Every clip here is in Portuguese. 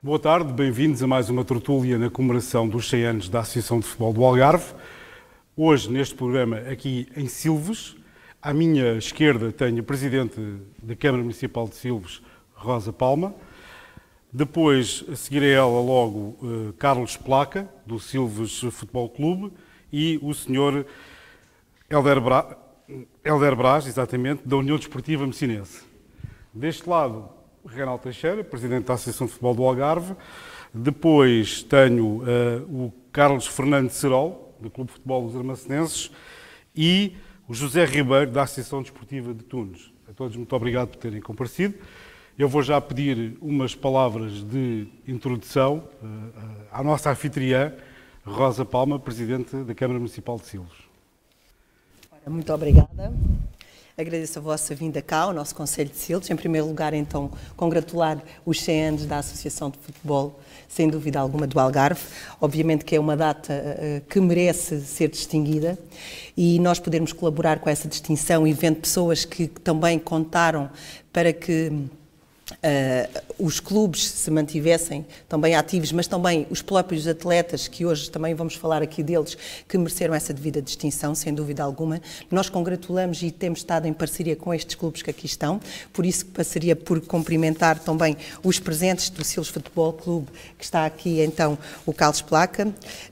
Boa tarde, bem-vindos a mais uma tertúlia na comemoração dos 100 anos da Associação de Futebol do Algarve. Hoje, neste programa, aqui em Silves, à minha esquerda tenho o Presidente da Câmara Municipal de Silves, Rosa Palma. Depois, a seguir a ela, logo, Carlos Placa, do Silves Futebol Clube, e o Sr. Hélder Brás, exatamente, da União Desportiva Messinense. Deste lado, Reinaldo Teixeira, Presidente da Associação de Futebol do Algarve. Depois tenho o Carlos Fernando Serol, do Clube de Futebol dos Armacenenses, e o José Ribeiro, da Associação Desportiva de Tunes. A todos muito obrigado por terem comparecido. Eu vou já pedir umas palavras de introdução à nossa anfitriã, Rosa Palma, Presidente da Câmara Municipal de Silves. Muito obrigada. Agradeço a vossa vinda cá, ao nosso Conselho de Silves. Em primeiro lugar, então, congratular os 100 anos da Associação de Futebol, sem dúvida alguma, do Algarve. Obviamente que é uma data que merece ser distinguida e nós podermos colaborar com essa distinção e vendo pessoas que também contaram para que os clubes se mantivessem também ativos, mas também os próprios atletas, que hoje também vamos falar aqui deles, que mereceram essa devida distinção, sem dúvida alguma. Nós congratulamos e temos estado em parceria com estes clubes que aqui estão, por isso passaria por cumprimentar também os presentes do Silves Futebol Clube, que está aqui então o Carlos Placa,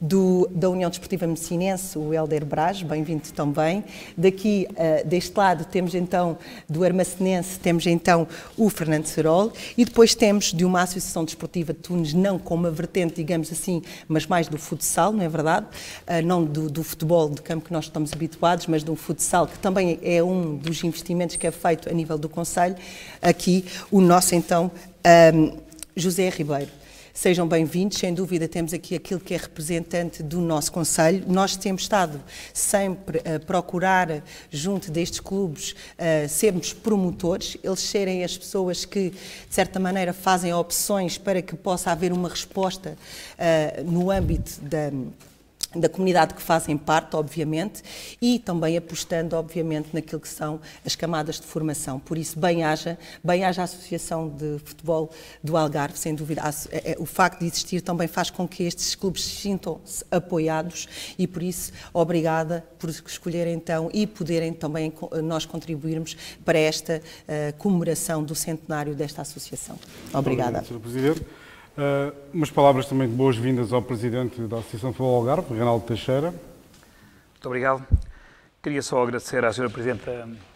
da União Desportiva Messinense, o Hélder Brás, bem-vindo também. Daqui, deste lado, temos então do Armacenense, temos então o Fernando Serol. E depois temos de uma Associação Desportiva de Tunes, não com uma vertente, digamos assim, mas mais do futsal, não é verdade? Não do futebol de campo que nós estamos habituados, mas do futsal, que também é um dos investimentos que é feito a nível do Conselho. Aqui o nosso, então, José Ribeiro. Sejam bem-vindos, sem dúvida temos aqui aquilo que é representante do nosso Conselho. Nós temos estado sempre a procurar, junto destes clubes, sermos promotores, eles serem as pessoas que, de certa maneira, fazem opções para que possa haver uma resposta no âmbito da comunidade que fazem parte, obviamente, e também apostando, obviamente, naquilo que são as camadas de formação. Por isso, bem haja a Associação de Futebol do Algarve, sem dúvida. O facto de existir também faz com que estes clubes se sintam-se apoiados e, por isso, obrigada por escolherem, então, e poderem também nós contribuirmos para esta comemoração do centenário desta associação. Obrigada. Sr. Presidente. Umas palavras também de boas-vindas ao Presidente da Associação de Futebol do Algarve, Reinaldo Teixeira. Muito obrigado. Queria só agradecer à Sra. Presidente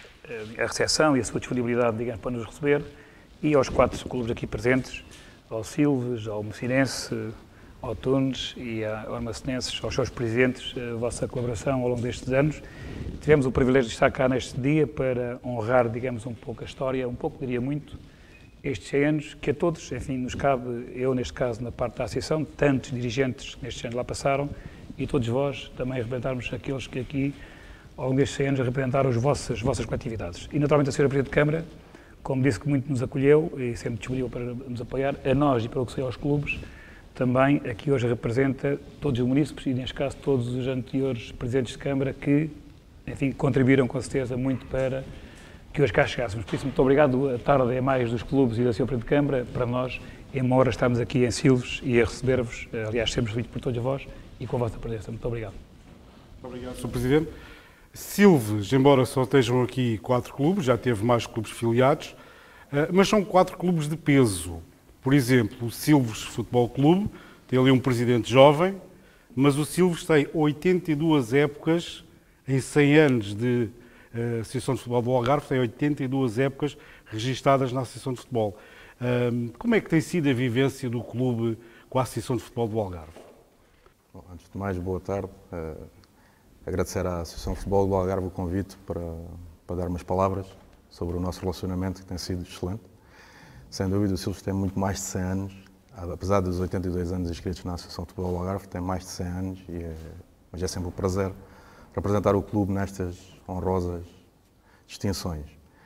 a recepção e a sua disponibilidade, digamos, para nos receber e aos 4 clubes aqui presentes, ao Silves, ao Messinense, ao Tunes e ao Armacenenses, aos seus presidentes, a vossa colaboração ao longo destes anos. Tivemos o privilégio de estar cá neste dia para honrar, digamos, um pouco a história, um pouco, diria muito, estes 100 anos, que a todos, enfim, nos cabe, eu neste caso na parte da Associação, tantos dirigentes que nestes anos lá passaram, e todos vós também representarmos aqueles que aqui, ao longo destes 100 anos, representaram as vossas coletividades. E naturalmente a Sra. Presidente de Câmara, como disse que muito nos acolheu e sempre disponível para nos apoiar, a nós e pelo que sei aos clubes, também aqui hoje representa todos os munícipes e neste caso todos os anteriores Presidentes de Câmara que, enfim, contribuíram com certeza muito para que hoje cá chegássemos. Por isso, muito obrigado. A tarde é mais dos clubes e da Sra. Presidente de Câmara. Para nós, é uma hora estarmos aqui em Silves e a receber-vos, aliás, sermos recebidos por todos vós e com a vossa presença. Muito obrigado. Muito obrigado, Sr. Presidente. Silves, embora só estejam aqui 4 clubes, já teve mais clubes filiados, mas são 4 clubes de peso. Por exemplo, o Silves Futebol Clube tem ali um presidente jovem, mas o Silves tem 82 épocas em 100 anos de a Associação de Futebol do Algarve, tem 82 épocas registadas na Associação de Futebol. Como é que tem sido a vivência do clube com a Associação de Futebol do Algarve? Bom, antes de mais, boa tarde. Agradecer à Associação de Futebol do Algarve o convite para dar umas palavras sobre o nosso relacionamento, que tem sido excelente. Sem dúvida, o Silves tem muito mais de 100 anos, apesar dos 82 anos inscritos na Associação de Futebol do Algarve, tem mais de 100 anos, mas é sempre um prazer representar o clube nestas honrosas distinções.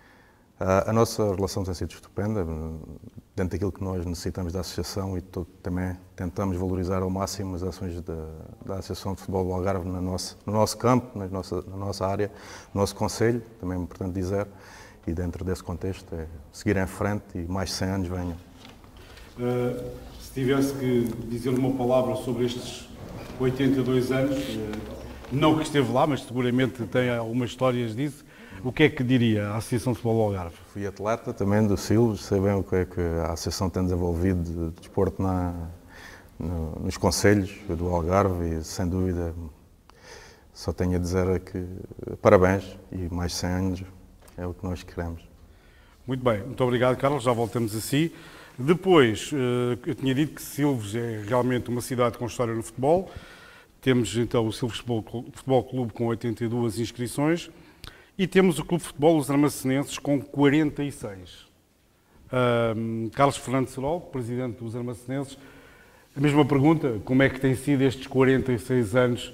A nossa relação tem sido estupenda, dentro daquilo que nós necessitamos da Associação e também tentamos valorizar ao máximo as ações da Associação de Futebol do Algarve no nosso campo, na nossa área, no nosso concelho, também é importante dizer, e dentro desse contexto é seguir em frente e mais 100 anos venham. tivesse que dizer uma palavra sobre estes 82 anos, não que esteve lá, mas seguramente tem algumas histórias disso, o que é que diria a Associação de Futebol do Algarve? Fui atleta também do Silves, sei bem o que é que a Associação tem desenvolvido de desporto nos concelhos do Algarve e, sem dúvida, só tenho a dizer que parabéns e mais 100 anos é o que nós queremos. Muito bem, muito obrigado, Carlos, já voltamos a si. Depois, eu tinha dito que Silves é realmente uma cidade com história no futebol. Temos então o Silves Futebol Clube com 82 inscrições e temos o Clube de Futebol Os Armacenenses com 46. Carlos Fernando Serol, presidente dos Armacenenses, a mesma pergunta, como é que tem sido estes 46 anos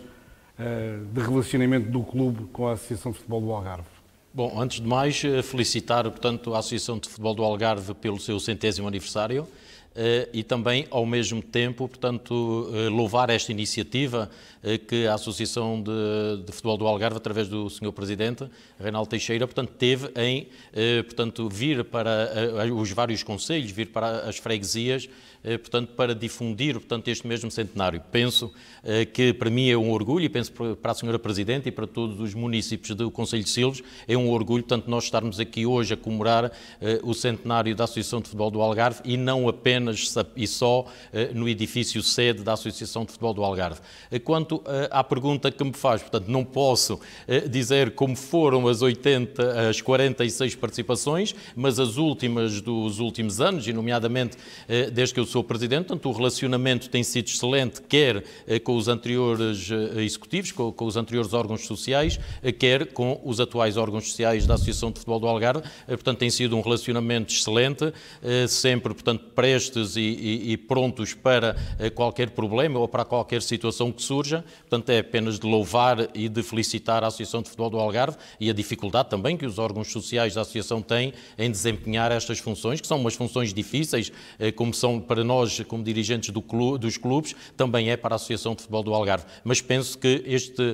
de relacionamento do clube com a Associação de Futebol do Algarve? Bom, antes de mais, felicitar, portanto, a Associação de Futebol do Algarve pelo seu 100º aniversário e também, ao mesmo tempo, portanto, louvar esta iniciativa que a Associação de Futebol do Algarve, através do Sr. Presidente, Reinaldo Teixeira, portanto, teve em, portanto, vir para os vários concelhos, vir para as freguesias, portanto, para difundir, portanto, este mesmo centenário. Penso que para mim é um orgulho, e penso para a Sra. Presidente e para todos os municípios do Concelho de Silves, é um orgulho, portanto, nós estarmos aqui hoje a comemorar o centenário da Associação de Futebol do Algarve e não apenas e só no edifício sede da Associação de Futebol do Algarve. Quanto à pergunta que me faz, portanto, não posso dizer como foram as 46 participações, mas as últimas dos últimos anos, e nomeadamente desde que eu sou Presidente, portanto, o relacionamento tem sido excelente, quer com os anteriores executivos, com os anteriores órgãos sociais, quer com os atuais órgãos sociais da Associação de Futebol do Algarve. Portanto, tem sido um relacionamento excelente, sempre, portanto, prestes e prontos para qualquer problema ou para qualquer situação que surja. Portanto, é apenas de louvar e de felicitar a Associação de Futebol do Algarve e a dificuldade também que os órgãos sociais da Associação têm em desempenhar estas funções, que são umas funções difíceis, como são para nós, como dirigentes dos clubes, também é para a Associação de Futebol do Algarve. Mas penso que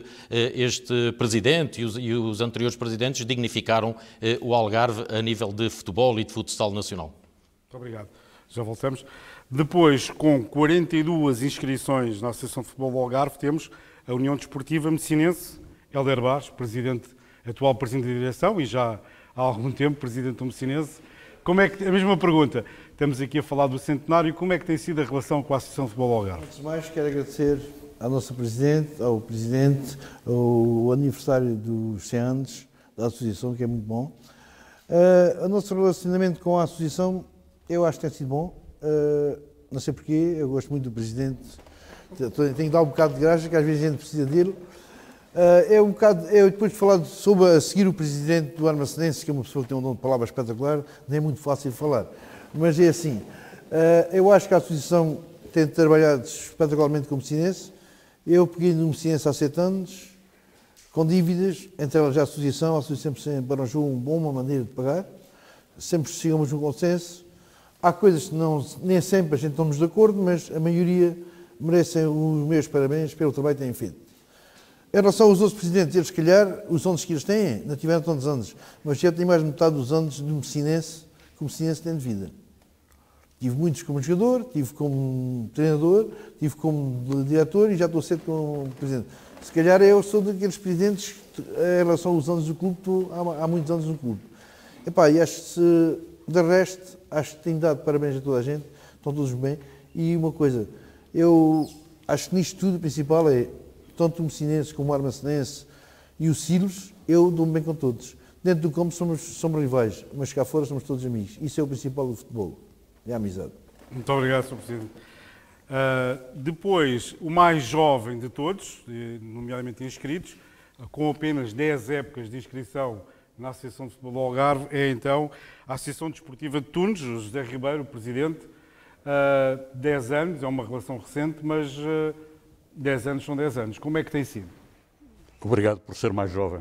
este Presidente e os anteriores Presidentes dignificaram o Algarve a nível de futebol e de futsal nacional. Muito obrigado. Já voltamos. Depois, com 42 inscrições na Associação de Futebol do Algarve, temos a União Desportiva Messinense, Hélder Barros, atual Presidente da Direção e já há algum tempo Presidente do Messinense. Como é que, a mesma pergunta, estamos aqui a falar do centenário, como é que tem sido a relação com a Associação de Futebol do Algarve? Antes de mais, quero agradecer à nossa Presidente, ao Presidente, ao aniversário dos 100 anos da Associação, que é muito bom. O nosso relacionamento com a Associação, eu acho que tem sido bom. Não sei porquê, eu gosto muito do Presidente. Tenho que dar um bocado de graça, que às vezes a gente precisa dele. Depois de falar sobre a seguir o Presidente do Armacenense, que é uma pessoa que tem um dom de palavra espetacular, não é muito fácil de falar. Mas é assim, eu acho que a Associação tem trabalhado espetacularmente com o Messinense. Eu peguei no Messinense há 7 anos, com dívidas, entre elas a Associação sempre arranjou uma maneira de pagar, sempre chegamos a um consenso. Há coisas que nem sempre a gente estamos de acordo, mas a maioria merecem os meus parabéns pelo trabalho que têm feito. Em relação aos outros presidentes, eles, se calhar, os anos que eles têm, não tiveram tantos anos, mas já têm mais de metade dos anos do Messinense que o Messinense tem de vida. Tive muitos como jogador, tive como treinador, tive como diretor e já estou cedo como presidente. Se calhar eu sou daqueles presidentes que, em relação aos anos do clube, estou há muitos anos no clube. E acho que, de resto, acho que tenho dado parabéns a toda a gente, estão todos bem. E uma coisa, eu acho que nisto tudo o principal é, tanto o Messinense como o Armacenense e o Silves, eu dou-me bem com todos. Dentro do campo somos rivais, mas cá fora somos todos amigos. Isso é o principal do futebol, é a amizade. Muito obrigado, Sr. Presidente. Depois, o mais jovem de todos, nomeadamente inscritos, com apenas 10 épocas de inscrição na Associação de Futebol do Algarve, é então a Associação Desportiva de Tunes, o José Ribeiro, o Presidente. 10 anos, é uma relação recente, mas 10 anos são 10 anos. Como é que tem sido? Obrigado por ser mais jovem.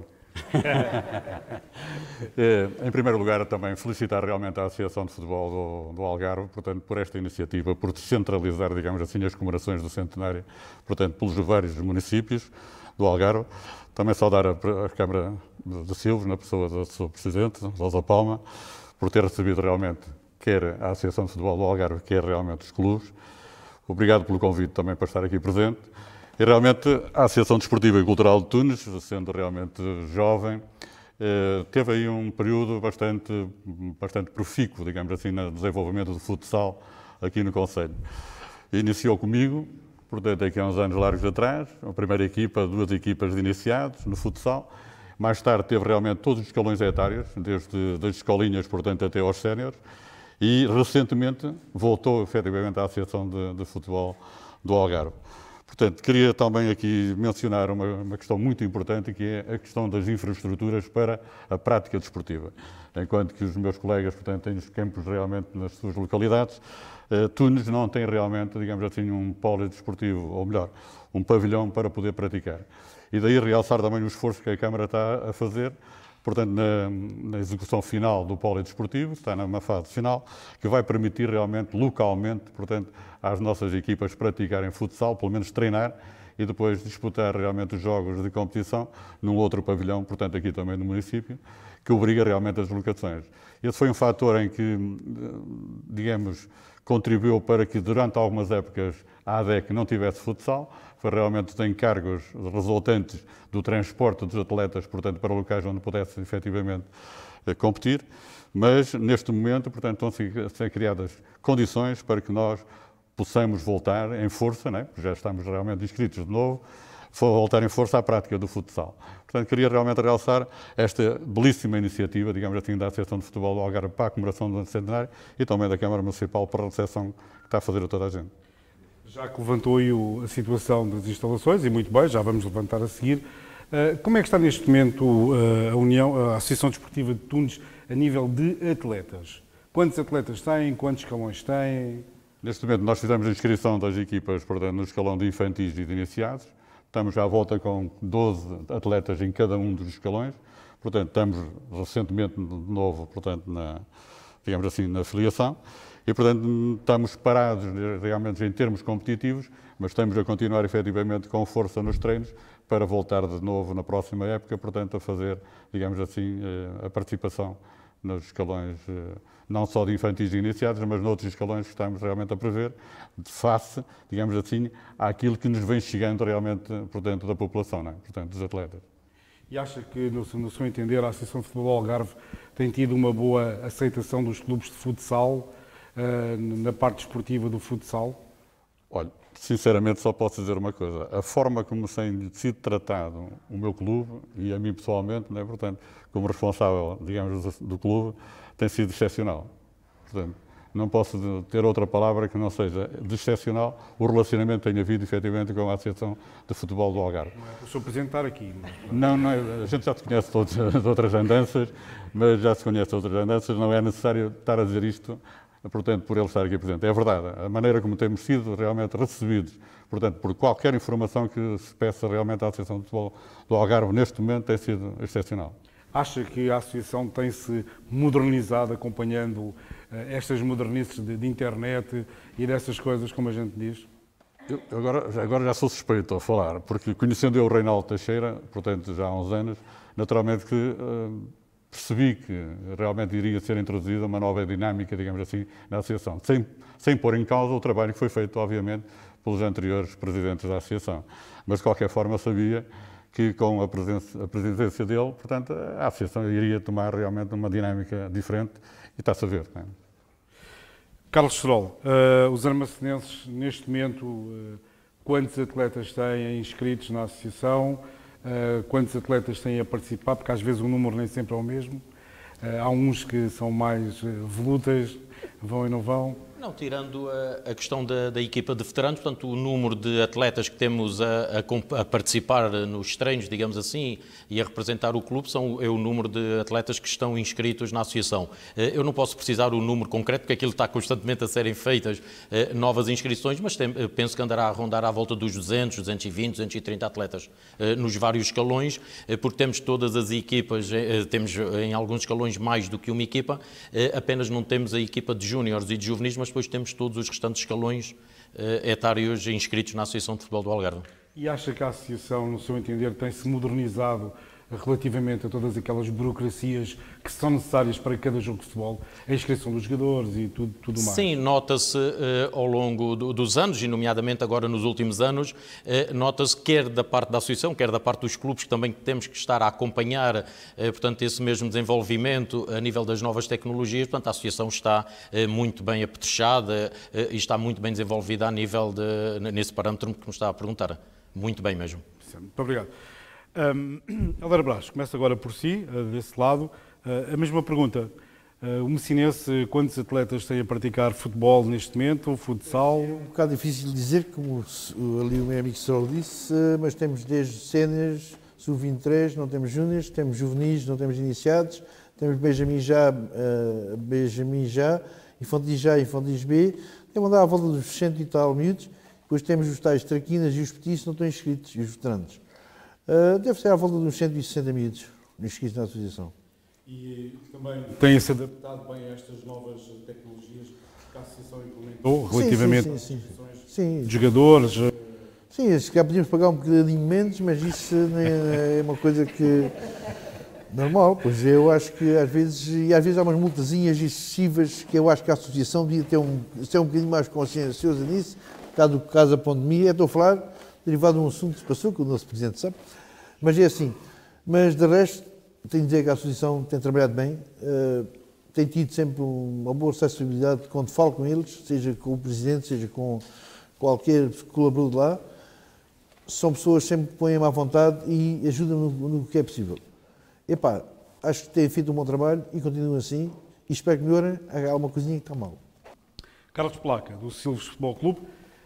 Em primeiro lugar, também felicitar realmente a Associação de Futebol do Algarve, portanto, por esta iniciativa, por descentralizar, digamos assim, as comemorações do centenário, portanto, pelos vários municípios do Algarve. Também saudar a Câmara de Silves, na pessoa da sua Presidente, Rosa Palma, por ter recebido realmente quer a Associação de Futebol do Algarve, quer realmente os clubes. Obrigado pelo convite também para estar aqui presente. E realmente a Associação Desportiva e Cultural de Tunes, sendo realmente jovem, teve aí um período bastante profícuo, digamos assim, no desenvolvimento do futsal aqui no Concelho. Iniciou comigo, portanto, aqui há uns anos largos atrás, a primeira equipa, 2 equipas de iniciados no futsal. Mais tarde teve realmente todos os escalões etários, desde as escolinhas, portanto, até aos séniores. E recentemente voltou efetivamente à Associação de Futebol do Algarve. Portanto, queria também aqui mencionar uma questão muito importante, que é a questão das infraestruturas para a prática desportiva. Enquanto que os meus colegas, portanto, têm os campos realmente nas suas localidades, Tunes não tem realmente, digamos assim, um polo desportivo, ou melhor, um pavilhão para poder praticar. E daí realçar também o esforço que a Câmara está a fazer, portanto, na execução final do polidesportivo, está numa fase final, que vai permitir realmente, localmente, portanto, às nossas equipas praticarem futsal, pelo menos treinar, e depois disputar realmente os jogos de competição num outro pavilhão, portanto, aqui também no município, que obriga realmente as deslocações. Esse foi um fator em que, digamos, contribuiu para que durante algumas épocas a ADEC não tivesse futsal, foi realmente os encargos resultantes do transporte dos atletas, portanto, para locais onde pudessem efetivamente competir, mas neste momento, portanto, estão a ser criadas condições para que nós possamos voltar em força, né? Porque já estamos realmente inscritos de novo, voltar em força à prática do futsal. Portanto, queria realmente realçar esta belíssima iniciativa, digamos assim, da Associação de Futebol do Algarve para a comemoração do ano centenário e também da Câmara Municipal para a recepção que está a fazer a toda a gente. Já que levantou aí a situação das instalações, e muito bem, já vamos levantar a seguir, como é que está neste momento a Associação Desportiva de Tunes a nível de atletas? Quantos atletas têm? Quantos escalões têm? Neste momento nós fizemos a inscrição das equipas, portanto, no escalão de infantis e de iniciados. Estamos já à volta com 12 atletas em cada um dos escalões. Portanto, estamos recentemente de novo, portanto, digamos assim, na filiação. E, portanto, estamos parados realmente em termos competitivos, mas estamos a continuar efetivamente com força nos treinos para voltar de novo na próxima época, portanto, a fazer, digamos assim, a participação nos escalões, não só de infantis e iniciados, mas noutros escalões que estamos realmente a prever, de face, digamos assim, àquilo que nos vem chegando realmente, portanto, da população, não é? Portanto, dos atletas. E acha que, no seu entender, a Associação de Futebol Algarve tem tido uma boa aceitação dos clubes de futsal, na parte esportiva do futsal? Olha, sinceramente só posso dizer uma coisa. A forma como tem sido tratado o meu clube e a mim pessoalmente, né, portanto, como responsável, digamos, do clube, tem sido excepcional. Portanto, não posso ter outra palavra que não seja de excepcional o relacionamento que tem havido, efetivamente, com a Associação de Futebol do Algarve. Não é para o senhor apresentar aqui. Não, a gente já se conhece todos de outras andanças, mas já se conhece de outras andanças, não é necessário estar a dizer isto, portanto, por ele estar aqui presente. É verdade, a maneira como temos sido realmente recebidos, portanto, por qualquer informação que se peça realmente à Associação de Futebol do Algarve, neste momento, tem sido excepcional. Acha que a Associação tem-se modernizado acompanhando estas modernices de internet e dessas coisas, como a gente diz? Eu agora já sou suspeito a falar, porque conhecendo eu o Reinaldo Teixeira, portanto, já há uns anos, naturalmente que percebi que realmente iria ser introduzida uma nova dinâmica, digamos assim, na Associação, sem pôr em causa o trabalho que foi feito, obviamente, pelos anteriores presidentes da Associação. Mas, de qualquer forma, sabia que com a presidência dele, portanto, a Associação iria tomar realmente uma dinâmica diferente e está-se a ver. Não é? Carlos Serol, os armacenenses, neste momento, quantos atletas têm inscritos na Associação? Quantos atletas têm a participar? Porque às vezes o número nem sempre é o mesmo. Há uns que são mais volutas, vão e não vão. Não, tirando a questão da equipa de veteranos, portanto, o número de atletas que temos a participar nos treinos, digamos assim, e a representar o clube, é o número de atletas que estão inscritos na associação. Eu não posso precisar o número concreto, porque aquilo está constantemente a serem feitas novas inscrições, mas penso que andará a rondar à volta dos 200, 220, 230 atletas nos vários escalões, porque temos todas as equipas, temos em alguns escalões mais do que uma equipa, apenas não temos a equipa de júniores e de juvenis, mas depois temos todos os restantes escalões etários inscritos na Associação de Futebol do Algarve. E acha que a Associação, no seu entender, tem-se modernizado relativamente a todas aquelas burocracias que são necessárias para cada jogo de futebol, a inscrição dos jogadores e tudo mais? Sim, nota-se ao longo dos anos, e nomeadamente agora nos últimos anos, nota-se quer da parte da associação, quer da parte dos clubes, que também temos que estar a acompanhar, portanto, esse mesmo desenvolvimento a nível das novas tecnologias. Portanto, a associação está muito bem apetrechada e está muito bem desenvolvida a nível nesse parâmetro que me está a perguntar. Muito bem mesmo. Muito obrigado. Helder Brás, começa agora por si, desse lado. A mesma pergunta. O Messinense, quantos atletas tem a praticar futebol neste momento, futsal? É um bocado difícil de dizer, como ali o meu amigo Sol disse, mas temos desde séniores, sub-23, não temos júniores, temos juvenis, não temos iniciados, temos Benjamin já, infantis já, infantis B, temos andar à volta dos 100 e tal miúdos, depois temos os tais traquinas e os petis que não estão inscritos, e os veteranos. Deve ser à volta de uns 160 miúdos inscritos na associação. E também têm-se adaptado bem a estas novas tecnologias que a associação implementou relativamente sim. a jogadores? Sim, se calhar podíamos pagar um bocadinho menos, mas isso é uma coisa que... normal, pois eu acho que às vezes há umas multazinhas excessivas que eu acho que a associação devia ser um bocadinho mais conscienciosa nisso, caso da pandemia. Estou a falar derivado de um assunto que se passou, que o nosso Presidente sabe, mas é assim. Mas de resto, tenho de dizer que a associação tem trabalhado bem, tem tido sempre uma boa acessibilidade quando falo com eles, seja com o Presidente, seja com qualquer colaborador de lá. São pessoas sempre que põem-me à vontade e ajudam no que é possível. Epá, acho que têm feito um bom trabalho e continuam assim, e espero que melhorem. Há uma coisinha que está mal. Carlos Placa, do Silves Futebol Clube.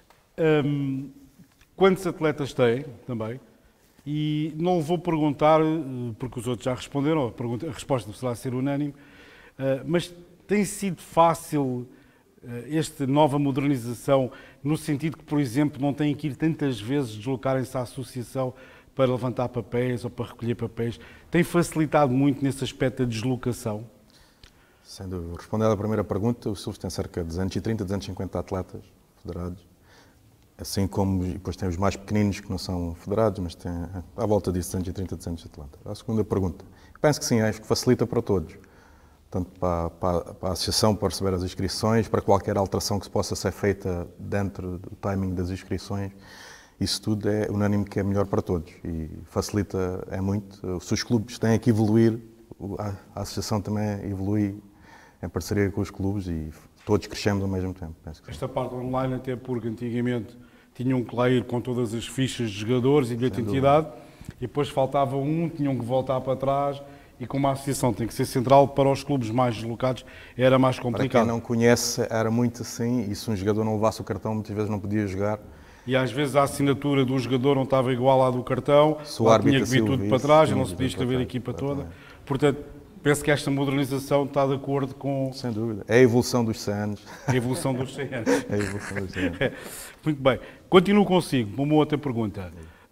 Quantos atletas têm também? E não vou perguntar, porque os outros já responderam, a resposta será ser unânime, mas tem sido fácil esta nova modernização, no sentido que, por exemplo, não têm que ir tantas vezes deslocarem-se à associação para levantar papéis ou para recolher papéis? Tem facilitado muito nesse aspecto da deslocação? Sem dúvida. Respondendo à primeira pergunta, o Silves tem cerca de 230, 250 atletas federados. Assim como depois tem os mais pequeninos que não são federados, mas tem à volta disso 230, 200 atletas. A segunda pergunta, penso que sim, acho que facilita para todos, tanto para a associação para receber as inscrições, para qualquer alteração que se possa ser feita dentro do timing das inscrições. Isso tudo é unânime que é melhor para todos e facilita muito. Se os clubes têm que evoluir, a associação também evolui em parceria com os clubes e todos crescemos ao mesmo tempo. Penso que esta parte online, até porque antigamente tinham que lá ir com todas as fichas de jogadores e de identidade, e depois faltava um, tinham que voltar para trás, e como a associação tem que ser central, para os clubes mais deslocados era mais complicado. Para quem não conhece, era muito assim, e se um jogador não levasse o cartão, muitas vezes não podia jogar. E às vezes a assinatura do jogador não estava igual à do cartão, lá tinha que vir tudo para trás, e não se podia escrever a equipa toda. Portanto, penso que esta modernização está de acordo com... Sem dúvida. É a evolução dos 100 anos. A evolução dos 100 anos. É a evolução dos 100 anos. Muito bem. Continuo consigo. Uma outra pergunta.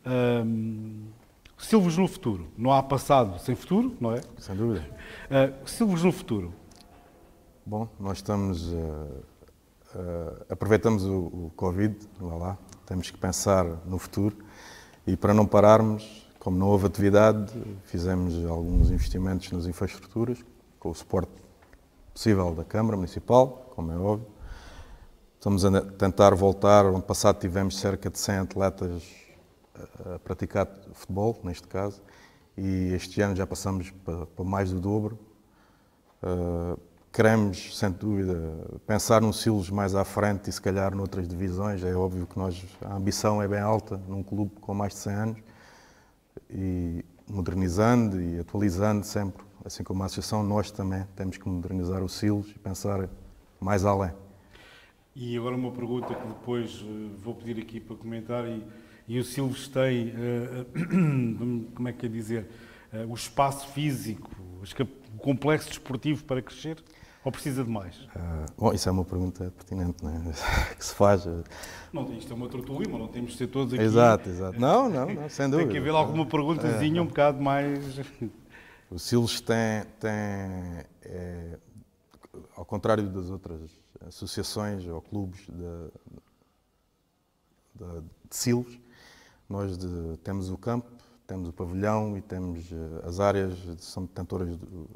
Silves no futuro. Não há passado sem futuro, não é? Sem dúvida. Silves no futuro. Bom, nós estamos... aproveitamos o Covid, lá. Temos que pensar no futuro. E para não pararmos... Como não houve atividade, fizemos alguns investimentos nas infraestruturas, com o suporte possível da Câmara Municipal, como é óbvio. Estamos a tentar voltar. Ano passado tivemos cerca de 100 atletas a praticar futebol, neste caso, e este ano já passamos para mais do dobro. Queremos, sem dúvida, pensar num Silves mais à frente e se calhar noutras divisões. É óbvio que a ambição é bem alta num clube com mais de 100 anos. E modernizando e atualizando sempre, assim como a associação, nós também temos que modernizar o Silves e pensar mais além. E agora uma pergunta que depois vou pedir aqui para comentar, e o Silves tem, como é que é dizer, o espaço físico, o complexo desportivo para crescer, ou precisa de mais? Bom, isso é uma pergunta pertinente, não é? Que se faz. Não, isto é uma tortolima, não temos de ser todos aqui. Exato. Não, sem dúvida. Tem que haver alguma perguntazinha um bocado mais... O Silves tem ao contrário das outras associações ou clubes de Silves, nós temos o campo, temos o pavilhão e temos as áreas, são detentoras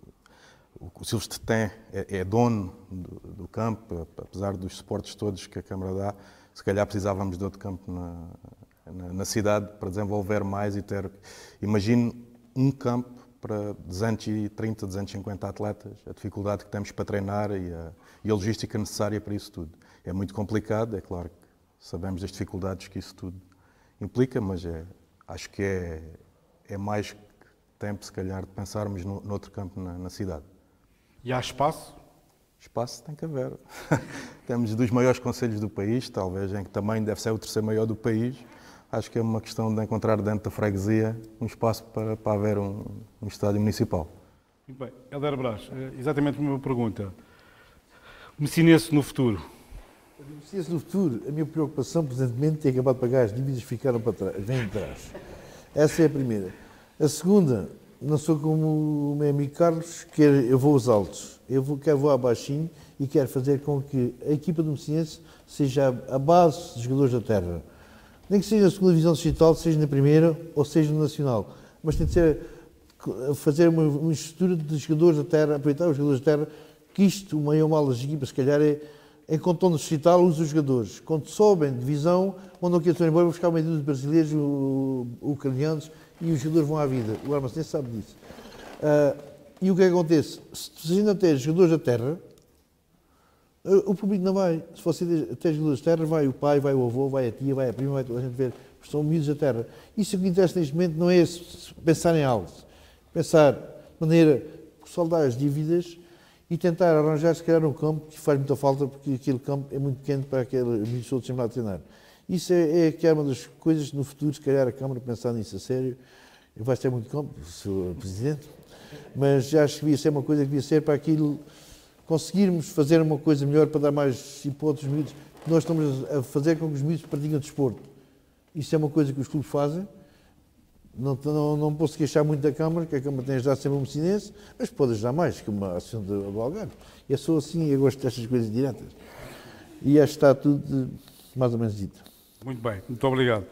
o Silves tem, é dono do campo, apesar dos suportes todos que a Câmara dá, se calhar precisávamos de outro campo na cidade para desenvolver mais e ter, imagino, um campo para 230, 250 atletas, a dificuldade que temos para treinar e a logística necessária para isso tudo. É muito complicado, é claro que sabemos das dificuldades que isso tudo implica, mas acho que é mais tempo, se calhar, de pensarmos noutro campo na cidade. E há espaço? Espaço tem que haver. Temos dos maiores concelhos do país, talvez em que também deve ser o terceiro maior do país. Acho que é uma questão de encontrar dentro da freguesia um espaço para haver um estádio municipal. Muito bem. Helder Brás, exatamente a mesma pergunta. O Messinense no futuro? O Messinense no futuro, a minha preocupação, presentemente, é acabar de pagar as dívidas que ficaram para trás, vêm atrás. Essa é a primeira. A segunda, não sou como o meu amigo Carlos, eu vou aos altos. Quero voar baixinho e quero fazer com que a equipa do Messinense seja a base de jogadores da terra. Nem que seja na segunda divisão distrital, seja na primeira ou seja no nacional. Mas tem de ser fazer uma estrutura de jogadores da terra, aproveitar os jogadores da terra, que isto, o maior mal das equipas, se calhar, é quando estão no distrital, usa os jogadores. Quando sobem de divisão, mandam aqui a embora buscar meio dos brasileiros, ucranianos, e os jogadores vão à vida. O Armacense sabe disso. E o que acontece? Se ainda tem jogadores da terra, o público não vai. Se você tem jogadores da terra, vai o pai, vai o avô, vai a tia, vai a prima, vai toda a gente ver. São miúdos da terra. Isso que interessa neste momento não é pensar em algo. Pensar de maneira que soldar as dívidas e tentar arranjar, se calhar, um campo que faz muita falta, porque aquele campo é muito pequeno para aquele miúdo todo sempre lá a treinar. Isso que é uma das coisas no futuro, se calhar, a Câmara pensar nisso a sério. Vai ser muito campo, Sr. Presidente, mas acho que devia ser uma coisa que devia ser para aquilo conseguirmos fazer uma coisa melhor para dar mais hipóteses aos miúdos. Nós estamos a fazer com que os miúdos pratiquem desporto. Isso é uma coisa que os clubes fazem. Não posso queixar muito da Câmara, que a Câmara tem ajudado sempre o Messinense, mas pode ajudar mais, como a Associação do Algarve. Eu sou assim e eu gosto destas coisas diretas. E acho que está tudo mais ou menos dito. Muito bem, muito obrigado.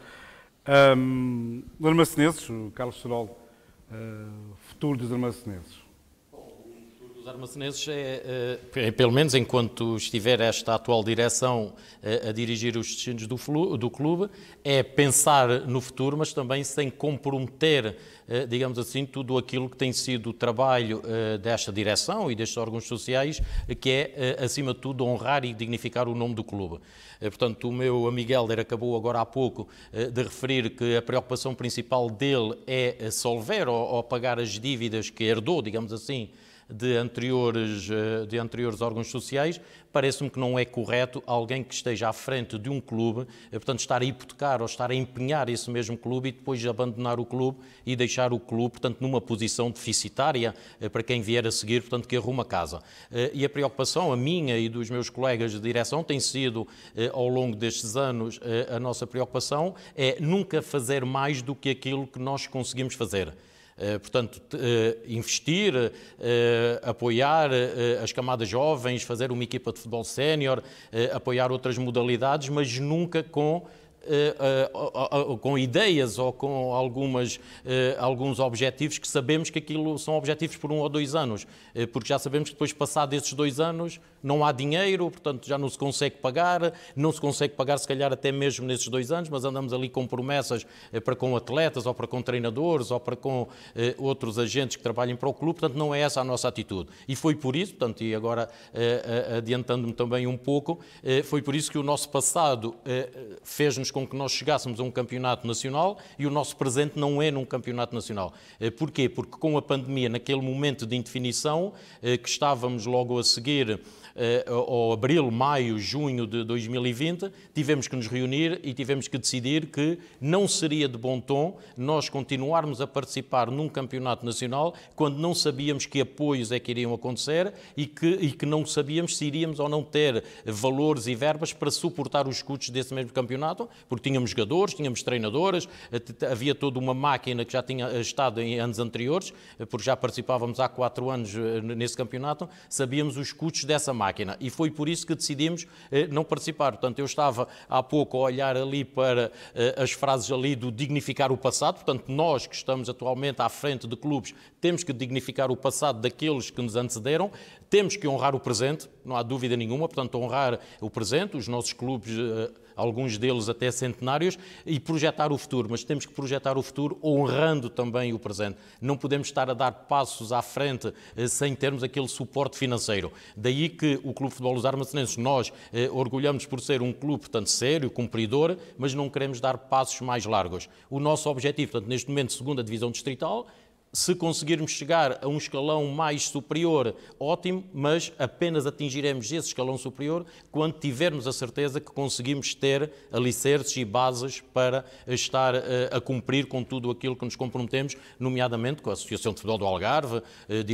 Os armacenenses, o Carlos Serol, futuro dos armacenenses. Os armacenenses pelo menos enquanto estiver esta atual direção a dirigir os destinos do clube, é pensar no futuro, mas também sem comprometer, digamos assim, tudo aquilo que tem sido o trabalho desta direção e destes órgãos sociais, que é, acima de tudo, honrar e dignificar o nome do clube. Portanto, o meu amigo Helder acabou agora há pouco de referir que a preocupação principal dele é solver ou pagar as dívidas que herdou, digamos assim, de anteriores órgãos sociais. Parece-me que não é correto alguém que esteja à frente de um clube, portanto, estar a hipotecar ou estar a empenhar esse mesmo clube e depois abandonar o clube e deixar o clube, portanto, numa posição deficitária para quem vier a seguir, portanto, que arruma casa. E a preocupação, a minha e dos meus colegas de direção, tem sido, ao longo destes anos, a nossa preocupação é nunca fazer mais do que aquilo que nós conseguimos fazer. Portanto, investir, apoiar as camadas jovens, fazer uma equipa de futebol sénior, apoiar outras modalidades, mas nunca com ideias ou com alguns objetivos que sabemos que aquilo são objetivos por 1 ou 2 anos, porque já sabemos que depois, passado esses 2 anos, não há dinheiro, portanto já não se consegue pagar, se calhar até mesmo nesses 2 anos, mas andamos ali com promessas para com atletas ou para com treinadores ou para com outros agentes que trabalhem para o clube, portanto não é essa a nossa atitude. E foi por isso, portanto, e agora adiantando-me também um pouco, foi por isso que o nosso passado fez-nos com que nós chegássemos a um campeonato nacional e o nosso presente não é num campeonato nacional. Porquê? Porque com a pandemia, naquele momento de indefinição, que estávamos logo a seguir ao abril, maio, junho de 2020, tivemos que nos reunir e tivemos que decidir que não seria de bom tom nós continuarmos a participar num campeonato nacional quando não sabíamos que apoios é que iriam acontecer e que não sabíamos se iríamos ou não ter valores e verbas para suportar os custos desse mesmo campeonato, porque tínhamos jogadores, tínhamos treinadoras, havia toda uma máquina que já tinha estado em anos anteriores, porque já participávamos há 4 anos nesse campeonato, sabíamos os custos dessa máquina e foi por isso que decidimos não participar. Portanto, eu estava há pouco a olhar ali para as frases ali do dignificar o passado, portanto, nós que estamos atualmente à frente de clubes temos que dignificar o passado daqueles que nos antecederam, temos que honrar o presente, não há dúvida nenhuma, portanto, honrar o presente, os nossos clubes, alguns deles até centenários, e projetar o futuro, mas temos que projetar o futuro honrando também o presente. Não podemos estar a dar passos à frente sem termos aquele suporte financeiro. Daí que o Clube de Futebol dos Armacenenses, nós orgulhamos por ser um clube, portanto, sério, cumpridor, mas não queremos dar passos mais largos. O nosso objetivo, portanto, neste momento, segunda divisão distrital, se conseguirmos chegar a um escalão mais superior, ótimo, mas apenas atingiremos esse escalão superior quando tivermos a certeza que conseguimos ter alicerces e bases para estar a cumprir com tudo aquilo que nos comprometemos, nomeadamente com a Associação de Futebol do Algarve,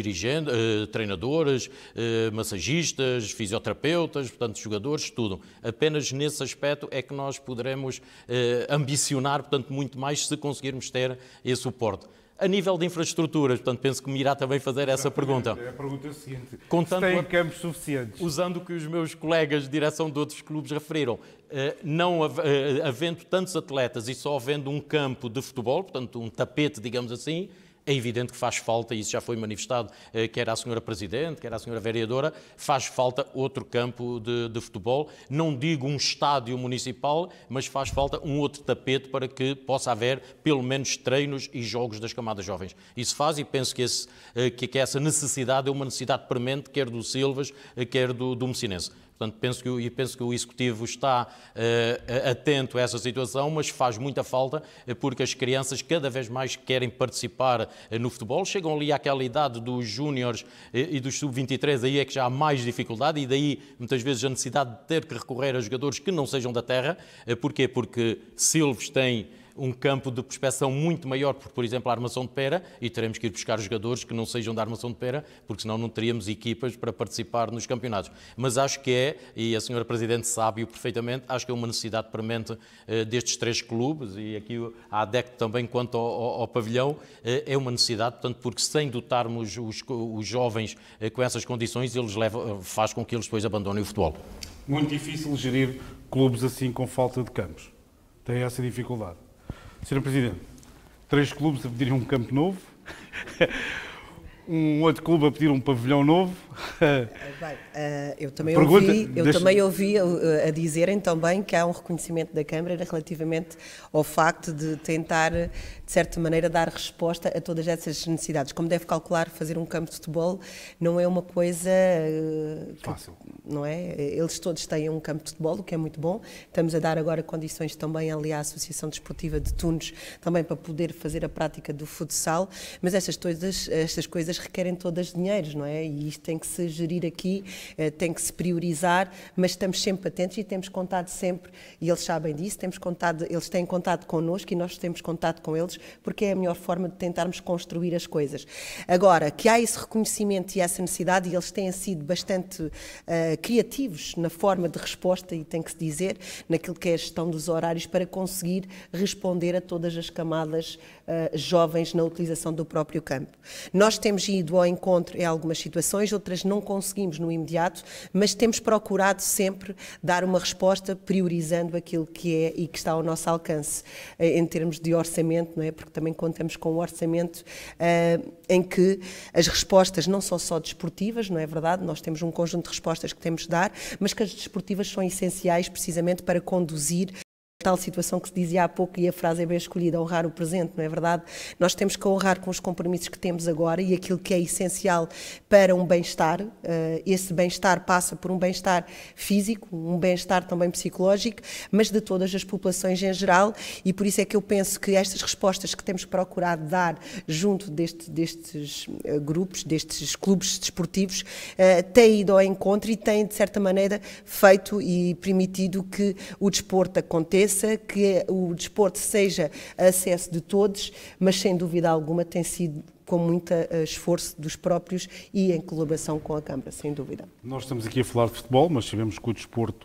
treinadores, massagistas, fisioterapeutas, portanto, jogadores, tudo. Apenas nesse aspecto é que nós poderemos ambicionar, portanto, muito mais se conseguirmos ter esse suporte. A nível de infraestruturas, portanto, penso que me irá também fazer essa pergunta. A pergunta é a seguinte, se tem campos suficientes? Usando o que os meus colegas de direção de outros clubes referiram, não havendo tantos atletas e só havendo um campo de futebol, portanto, um tapete, digamos assim, é evidente que faz falta, e isso já foi manifestado, quer à Sra. Presidente, quer à Sra. Vereadora, faz falta outro campo de futebol. Não digo um estádio municipal, mas faz falta um outro tapete para que possa haver, pelo menos, treinos e jogos das camadas jovens. Isso faz, e penso que essa necessidade é uma necessidade premente, quer do Silvas, quer do Mecinense. Portanto, penso que o Executivo está atento a essa situação, mas faz muita falta porque as crianças cada vez mais querem participar no futebol, chegam ali àquela idade dos júniores e dos sub-23, aí é que já há mais dificuldade e daí muitas vezes a necessidade de ter que recorrer a jogadores que não sejam da terra. Porquê? Porque Silves tem um campo de prospeção muito maior, por exemplo, a Armação de Pera, e teremos que ir buscar jogadores que não sejam da Armação de Pera, porque senão não teríamos equipas para participar nos campeonatos. Mas acho que é, e a Sra. Presidente sabe-o perfeitamente, acho que é uma necessidade premente destes 3 clubes, e aqui a ADEC também quanto ao pavilhão, é uma necessidade, portanto, porque sem dotarmos os jovens com essas condições, faz com que eles depois abandonem o futebol. Muito difícil gerir clubes assim com falta de campos. Tem essa dificuldade. Sr. Presidente, 3 clubes a pedirem um campo novo, um outro clube a pedir um pavilhão novo. Bem, eu também ouvi a dizerem também que há um reconhecimento da Câmara relativamente ao facto de tentar, de certa maneira, dar resposta a todas essas necessidades. Como deve calcular, fazer um campo de futebol não é uma coisa fácil. Não é? Eles todos têm um campo de futebol, o que é muito bom. Estamos a dar agora condições também ali à Associação Desportiva de Tunes, também para poder fazer a prática do futsal, mas estas coisas requerem todas dinheiros, não é? E isto tem que se gerir aqui, tem que se priorizar, mas estamos sempre atentos e temos contado sempre, e eles sabem disso, eles têm contado connosco e nós temos contado com eles, porque é a melhor forma de tentarmos construir as coisas. Agora, que há esse reconhecimento e essa necessidade, e eles têm sido bastante criativos na forma de resposta, e tem que se dizer, naquilo que é a gestão dos horários, para conseguir responder a todas as camadas jovens na utilização do próprio campo. Nós temos ido ao encontro em algumas situações, outras não conseguimos no imediato, mas temos procurado sempre dar uma resposta priorizando aquilo que é e que está ao nosso alcance em termos de orçamento, não é? Porque também contamos com um orçamento em que as respostas não são só desportivas, não é verdade? Nós temos um conjunto de respostas que temos de dar, mas que as desportivas são essenciais precisamente para conduzir tal situação que se dizia há pouco, e a frase é bem escolhida, honrar o presente, não é verdade? Nós temos que honrar com os compromissos que temos agora e aquilo que é essencial para um bem-estar. Esse bem-estar passa por um bem-estar físico, um bem-estar também psicológico, mas de todas as populações em geral, e por isso é que eu penso que estas respostas que temos procurado dar junto destes grupos, destes clubes desportivos, têm ido ao encontro e têm, de certa maneira, feito e permitido que o desporto aconteça, que o desporto seja acesso de todos, mas sem dúvida alguma tem sido com muito esforço dos próprios e em colaboração com a Câmara, sem dúvida. Nós estamos aqui a falar de futebol, mas sabemos que o desporto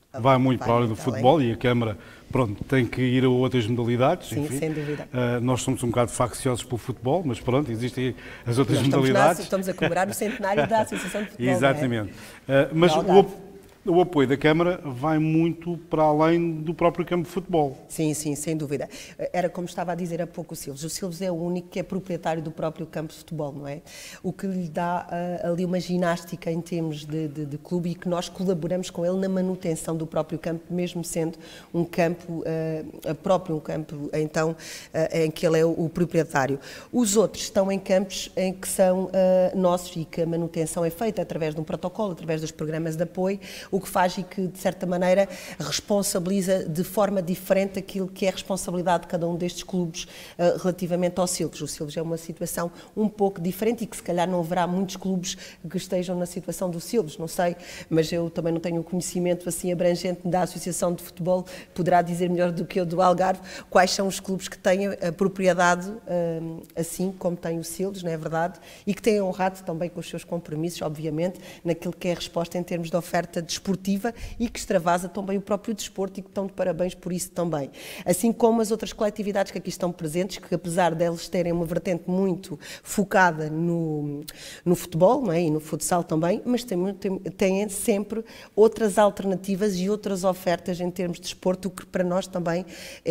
vai muito para a área do muito futebol além. e a Câmara, pronto, tem que ir a outras modalidades. Sim, enfim. sem dúvida. Nós somos um bocado facciosos pelo futebol, mas pronto, existem as outras Nós modalidades. estamos a comemorar o centenário da Associação de Futebol. Exatamente. Não é? Mas Algarve. o apoio da Câmara vai muito para além do próprio campo de futebol. Sim, sim, sem dúvida. Era como estava a dizer há pouco o Silves. O Silves é o único que é proprietário do próprio campo de futebol, não é? O que lhe dá ali uma ginástica em termos de clube e que nós colaboramos com ele na manutenção do próprio campo, mesmo sendo um campo, próprio um campo, então, em que ele é o proprietário. Os outros estão em campos em que são nossos e que a manutenção é feita através de um protocolo, através dos programas de apoio, o que faz e que, de certa maneira, responsabiliza de forma diferente aquilo que é a responsabilidade de cada um destes clubes relativamente ao Silves. O Silves é uma situação um pouco diferente e que, se calhar, não haverá muitos clubes que estejam na situação do Silves, não sei, mas eu também não tenho o conhecimento assim abrangente da Associação de Futebol, poderá dizer melhor do que eu do Algarve, quais são os clubes que têm a propriedade assim como tem o Silves, não é verdade? E que têm honrado também com os seus compromissos, obviamente, naquilo que é a resposta em termos de oferta desportiva e que extravasa também o próprio desporto e que estão de parabéns por isso também. Assim como as outras coletividades que aqui estão presentes, que apesar delas terem uma vertente muito focada no futebol, não é? E no futsal também, mas têm sempre outras alternativas e outras ofertas em termos de desporto, o que para nós também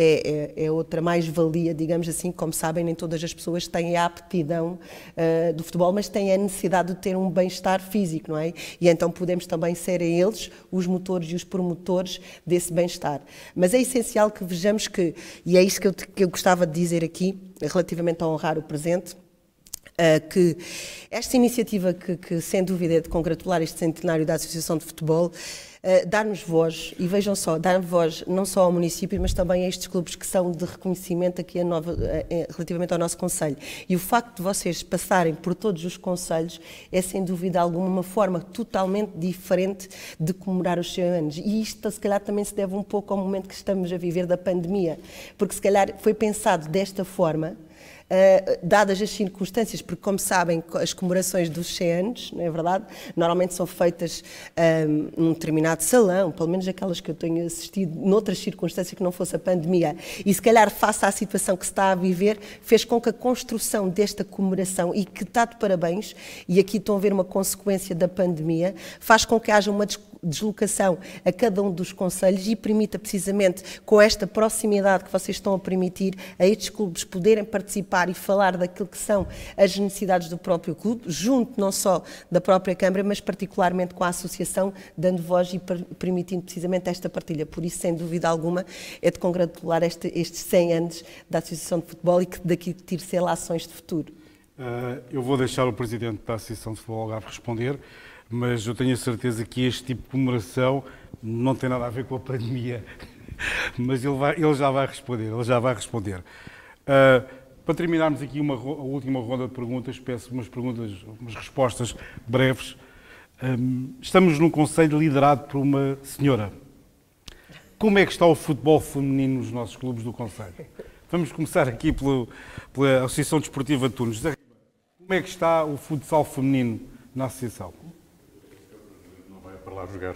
é outra mais-valia, digamos assim. Como sabem, nem todas as pessoas têm a aptidão do futebol, mas têm a necessidade de ter um bem-estar físico, não é? E então podemos também ser a eles os motores e os promotores desse bem-estar. Mas é essencial que vejamos que, e é isso que eu gostava de dizer aqui, relativamente a honrar o presente, que esta iniciativa que sem dúvida é de congratular este centenário da Associação de Futebol, dar-nos voz, e vejam só, dar voz não só ao município, mas também a estes clubes que são de reconhecimento aqui relativamente ao nosso concelho. E o facto de vocês passarem por todos os concelhos é, sem dúvida alguma, uma forma totalmente diferente de comemorar os 100 anos. E isto, se calhar, também se deve um pouco ao momento que estamos a viver da pandemia, porque, se calhar, foi pensado desta forma, dadas as circunstâncias, porque, como sabem, as comemorações dos 100 anos, não é verdade? Normalmente são feitas num determinado salão, pelo menos aquelas que eu tenho assistido, noutras circunstâncias que não fosse a pandemia. E, se calhar, face à situação que se está a viver, fez com que a construção desta comemoração, e que está de parabéns, e aqui estão a ver uma consequência da pandemia, faz com que haja uma deslocação a cada um dos concelhos e permita precisamente, com esta proximidade que vocês estão a permitir a estes clubes poderem participar e falar daquilo que são as necessidades do próprio clube, junto não só da própria Câmara, mas particularmente com a Associação, dando voz e permitindo precisamente esta partilha. Por isso, sem dúvida alguma, é de congratular estes 100 anos da Associação de Futebol e que daqui tire-se ações de futuro. Eu vou deixar o Presidente da Associação de Futebol Algarve responder, mas eu tenho a certeza que este tipo de comemoração não tem nada a ver com a pandemia. Mas ele já vai responder. Para terminarmos aqui a última ronda de perguntas, peço umas respostas breves. Estamos num concelho liderado por uma senhora. Como é que está o futebol feminino nos nossos clubes do concelho? Vamos começar aqui pela Associação Desportiva de Tunes. Como é que está o futsal feminino na associação? Para lá jogar.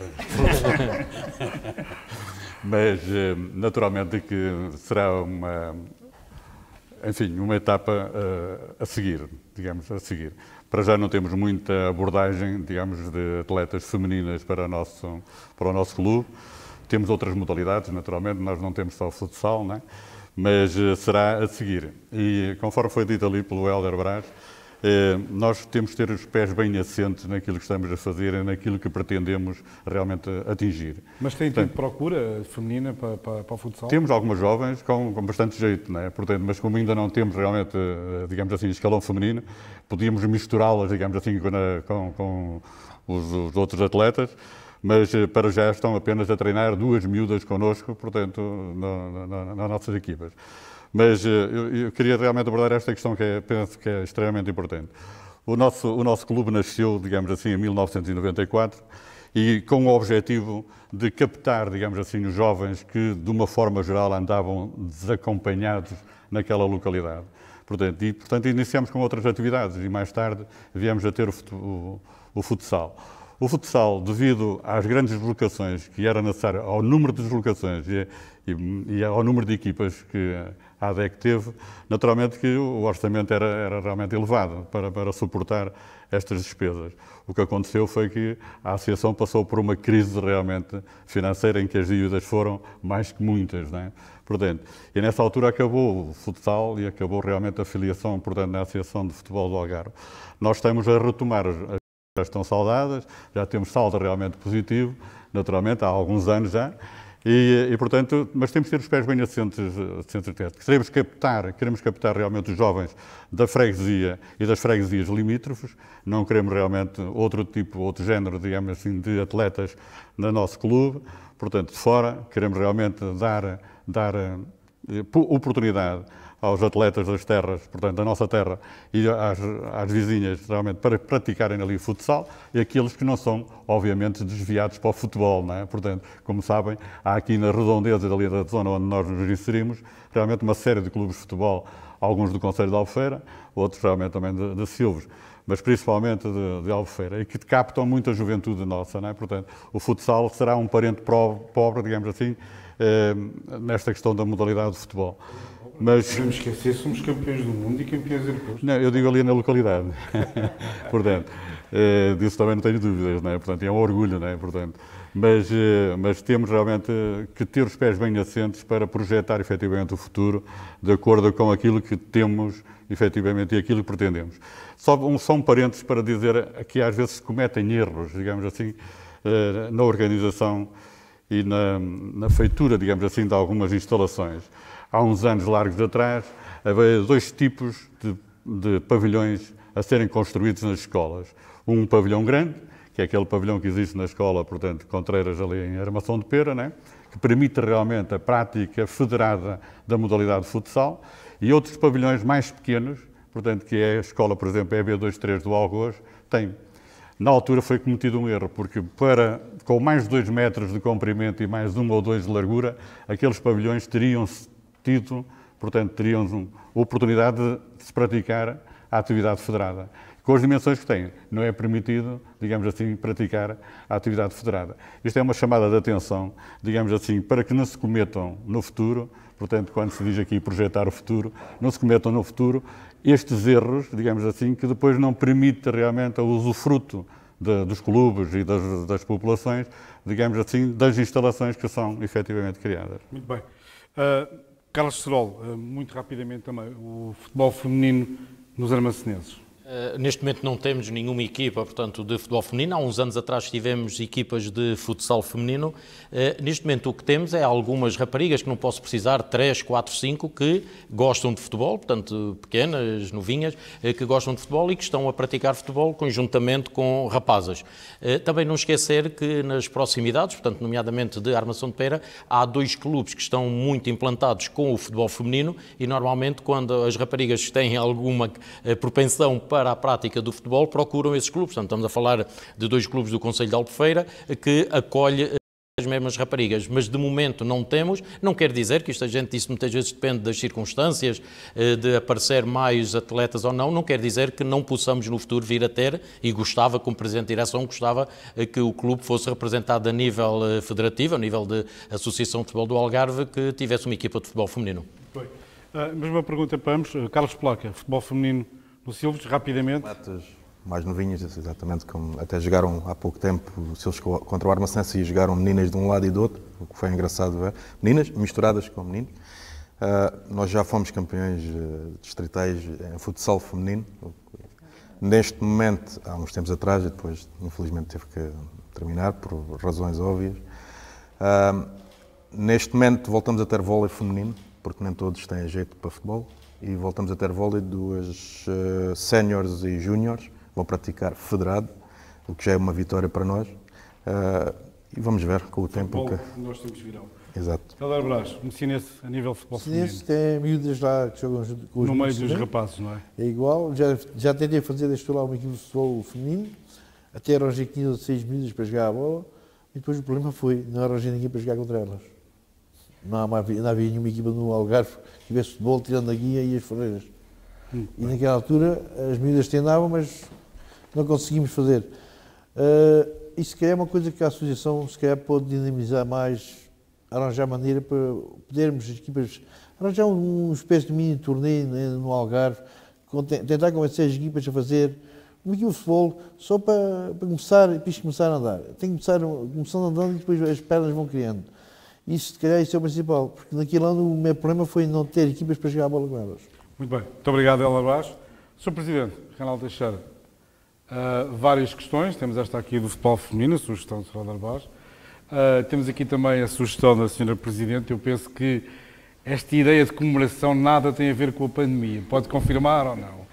Mas, naturalmente, que será uma etapa a seguir, digamos, a seguir. Para já não temos muita abordagem, digamos, de atletas femininas para o nosso clube. Temos outras modalidades, naturalmente, nós não temos só o futsal, não é? Mas será a seguir. E, conforme foi dito ali pelo Hélder Brás, nós temos de ter os pés bem assentes naquilo que estamos a fazer e naquilo que pretendemos realmente atingir. Mas tem tido procura feminina para o futsal? Temos algumas jovens com bastante jeito, não é? Portanto, mas como ainda não temos realmente, digamos assim, escalão feminino, podíamos misturá-las, digamos assim, com os outros atletas, mas para já estão apenas a treinar 2 miúdas connosco, portanto, nas nossas equipas. Mas eu queria realmente abordar esta questão que penso que é extremamente importante. O nosso clube nasceu, digamos assim, em 1994 e com o objetivo de captar, digamos assim, os jovens que, de uma forma geral, andavam desacompanhados naquela localidade. Portanto, iniciamos com outras atividades e mais tarde viemos a ter o futsal. O futsal, devido às grandes deslocações que era necessário, ao número de deslocações e ao número de equipas que a ADEC teve, naturalmente que o orçamento era realmente elevado para suportar estas despesas. O que aconteceu foi que a Associação passou por uma crise realmente financeira em que as dívidas foram mais que muitas, não é? Portanto, e nessa altura acabou o futsal e acabou realmente a filiação, portanto, na Associação de Futebol do Algarve. Nós estamos a retomar, já estão saldadas, já temos saldo realmente positivo, naturalmente, há alguns anos já, portanto, mas temos que ter os pés bem assentes. Queremos captar realmente os jovens da freguesia e das freguesias limítrofes, não queremos realmente outro género, digamos assim, de atletas no nosso clube, portanto, de fora, queremos realmente dar oportunidade aos atletas das terras, portanto, da nossa terra e às vizinhas, realmente, para praticarem ali futsal e aqueles que não são, obviamente, desviados para o futebol, não é? Portanto, como sabem, há aqui na redondeza ali da zona onde nós nos inserimos, realmente uma série de clubes de futebol, alguns do Concelho de Albufeira, outros realmente também de Silves, mas principalmente de Albufeira, e que captam muita juventude nossa, não é? Portanto, o futsal será um parente pobre, digamos assim, nesta questão da modalidade de futebol. Mas podemos esquecer, somos campeões do mundo e campeões europeus. Não, eu digo ali na localidade. Portanto, disso também não tenho dúvidas, não é? Portanto, é um orgulho, não é? Portanto, mas temos realmente que ter os pés bem assentes para projetar efetivamente o futuro de acordo com aquilo que temos efetivamente e aquilo que pretendemos. Só um parênteses para dizer que às vezes se cometem erros, digamos assim, na organização e na feitura, digamos assim, de algumas instalações. Há uns anos largos atrás, havia dois tipos de pavilhões a serem construídos nas escolas. Um pavilhão grande, que é aquele pavilhão que existe na escola, portanto, Contreiras, ali em Armação de Pera, né? Que permite realmente a prática federada da modalidade de futsal, e outros pavilhões mais pequenos, portanto, que é a escola, por exemplo, EB23 do Algoz, tem. Na altura foi cometido um erro, porque com mais de 2 metros de comprimento e mais 1 ou 2 de largura, aqueles pavilhões teriam oportunidade de se praticar a atividade federada. Com as dimensões que têm, não é permitido, digamos assim, praticar a atividade federada. Isto é uma chamada de atenção, digamos assim, para que não se cometam no futuro, portanto, quando se diz aqui projetar o futuro, não se cometam no futuro estes erros, digamos assim, que depois não permite realmente o usufruto dos clubes e das populações, digamos assim, das instalações que são efetivamente criadas. Muito bem. Carlos Serol, muito rapidamente também, o futebol feminino nos armacenenses. Neste momento não temos nenhuma equipa, portanto, de futebol feminino. Há uns anos atrás tivemos equipas de futsal feminino. Neste momento o que temos é algumas raparigas, que não posso precisar, 3, 4, 5, que gostam de futebol, portanto, pequenas, novinhas, que gostam de futebol e que estão a praticar futebol conjuntamente com rapazes. Também não esquecer que nas proximidades, portanto, nomeadamente de Armação de Pera, há 2 clubes que estão muito implantados com o futebol feminino e normalmente quando as raparigas têm alguma propensão para a prática do futebol, procuram esses clubes. Portanto, estamos a falar de 2 clubes do Concelho de Albufeira que acolhe as mesmas raparigas, mas de momento não temos. Não quer dizer que isto, a gente disse muitas vezes, depende das circunstâncias, de aparecer mais atletas ou não quer dizer que não possamos no futuro vir a ter, e gostava, como Presidente de Direção, gostava que o clube fosse representado a nível federativo, a nível de Associação de Futebol do Algarve, que tivesse uma equipa de futebol feminino. Bem, mesma pergunta para ambos. Carlos Placa, futebol feminino no Silves, rapidamente. Mais novinhas, exatamente, como até jogaram há pouco tempo o Silves contra o Armacense e jogaram meninas de um lado e do outro, o que foi engraçado ver. Meninas misturadas com meninos. Nós já fomos campeões distritais em futsal feminino. Neste momento, há uns tempos atrás, e depois infelizmente teve que terminar por razões óbvias. Neste momento voltamos a ter vôlei feminino, porque nem todos têm jeito para futebol. E voltamos a ter vôlei, 2 séniores e júniores vão praticar federado, o que já é uma vitória para nós. E vamos ver com o tempo. Nós temos virão. Exato. Helder Brás, Messinense a nível de futebol feminino. Messinense tem miúdas lá que jogam com os no meio dos rapazes, não é? É igual. Já tentei fazer deste lá uma equipe de futebol feminino, até arranjei 15 ou 16 miúdas para jogar a bola, e depois o problema foi, não arranjei ninguém para jogar contra elas. Não havia nenhuma equipa no Algarve que tivesse futebol, tirando a Guia e as Ferreiras. E naquela altura as miúdas tentavam, mas não conseguimos fazer. isso se calhar é uma coisa que a Associação se calhar pode dinamizar mais, arranjar maneira para podermos as equipas, arranjar uma espécie de mini torneio, né, no Algarve, tentar convencer as equipas a fazer uma equipa de futebol só para começar e depois começar a andar. Tem que começar andando e depois as pernas vão criando. Isso, se calhar, isso é o principal, porque naquele ano o meu problema foi não ter equipas para jogar a bola com elas. Muito bem. Muito obrigado, Hélder Braz. Sr. Presidente, Reinaldo Teixeira, várias questões. Temos esta aqui do futebol feminino, a sugestão do Sr. Hélder Braz. Temos aqui também a sugestão da Sra. Presidente. Eu penso que esta ideia de comemoração nada tem a ver com a pandemia. Pode confirmar ou não?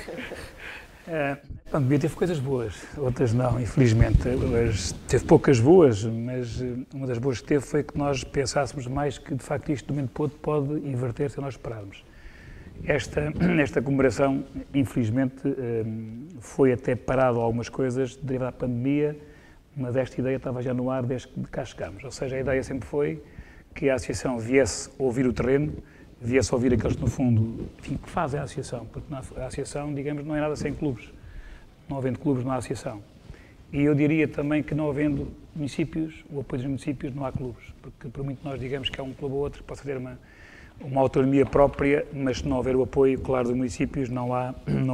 A pandemia teve coisas boas, outras não, infelizmente. Teve poucas boas, mas uma das boas que teve foi que nós pensássemos mais que, de facto, isto, de momento para outro, pode inverter se nós esperarmos. Esta comemoração, infelizmente, foi até parado algumas coisas devido à pandemia, mas esta ideia estava já no ar desde que cá chegámos. Ou seja, a ideia sempre foi que a Associação viesse ouvir o terreno, viesse ouvir aqueles que, no fundo, enfim, que fazem a Associação, porque a Associação, digamos, não é nada sem clubes. Não havendo clubes, não há Associação. E eu diria também que não havendo municípios, o apoio dos municípios, não há clubes, porque por muito nós digamos que há um clube ou outro que possa ter uma autonomia própria, mas se não houver o apoio, claro, dos municípios, não há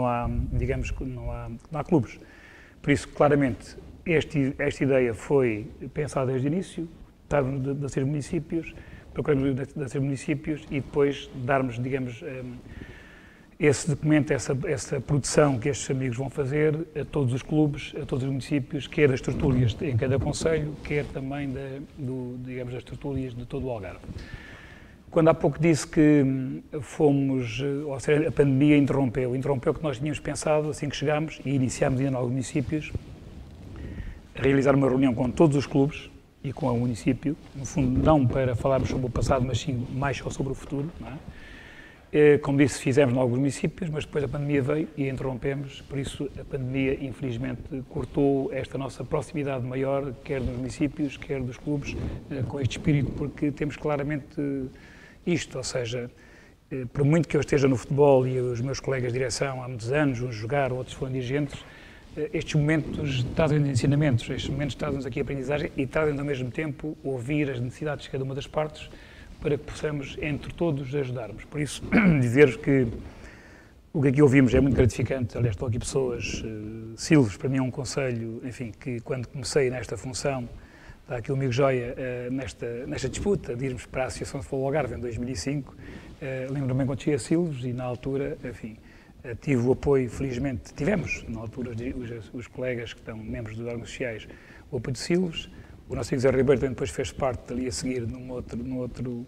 clubes. Por isso, claramente, esta ideia foi pensada desde o início, estarmos de ser municípios, procuramos de ser municípios e depois darmos, digamos, esse documento, essa produção que estes amigos vão fazer a todos os clubes, a todos os municípios, quer das tertúlias em cada concelho, quer também digamos, das tertúlias de todo o Algarve. Quando há pouco disse que fomos, ou seja, a pandemia interrompeu o que nós tínhamos pensado assim que chegámos e iniciámos ainda em alguns municípios, a realizar uma reunião com todos os clubes e com o município, no fundo não para falarmos sobre o passado, mas sim mais só sobre o futuro, não é? Como disse, fizemos em alguns municípios, mas depois a pandemia veio e interrompemos, por isso a pandemia, infelizmente, cortou esta nossa proximidade maior, quer dos municípios, quer dos clubes, com este espírito, porque temos claramente isto, ou seja, por muito que eu esteja no futebol e os meus colegas de direção há muitos anos, uns jogar, outros foram dirigentes, estes momentos trazem ensinamentos, estes momentos trazem-nos aqui aprendizagem e trazem ao mesmo tempo ouvir as necessidades de cada uma das partes, para que possamos, entre todos, ajudarmos. Por isso, dizer-vos que o que aqui ouvimos é muito gratificante. Aliás, estão aqui pessoas, Silves, para mim é um conselho, enfim, que quando comecei nesta função, está aqui o amigo Joia, nesta disputa de irmos para a Associação de Futebol Algarve em 2005, lembro-me bem quando cheguei a Silves e na altura, enfim, tive o apoio, felizmente, tivemos, na altura, os colegas que estão membros dos órgãos sociais, o apoio de Silves. O nosso amigo Zé Ribeiro também depois fez parte ali a seguir no outro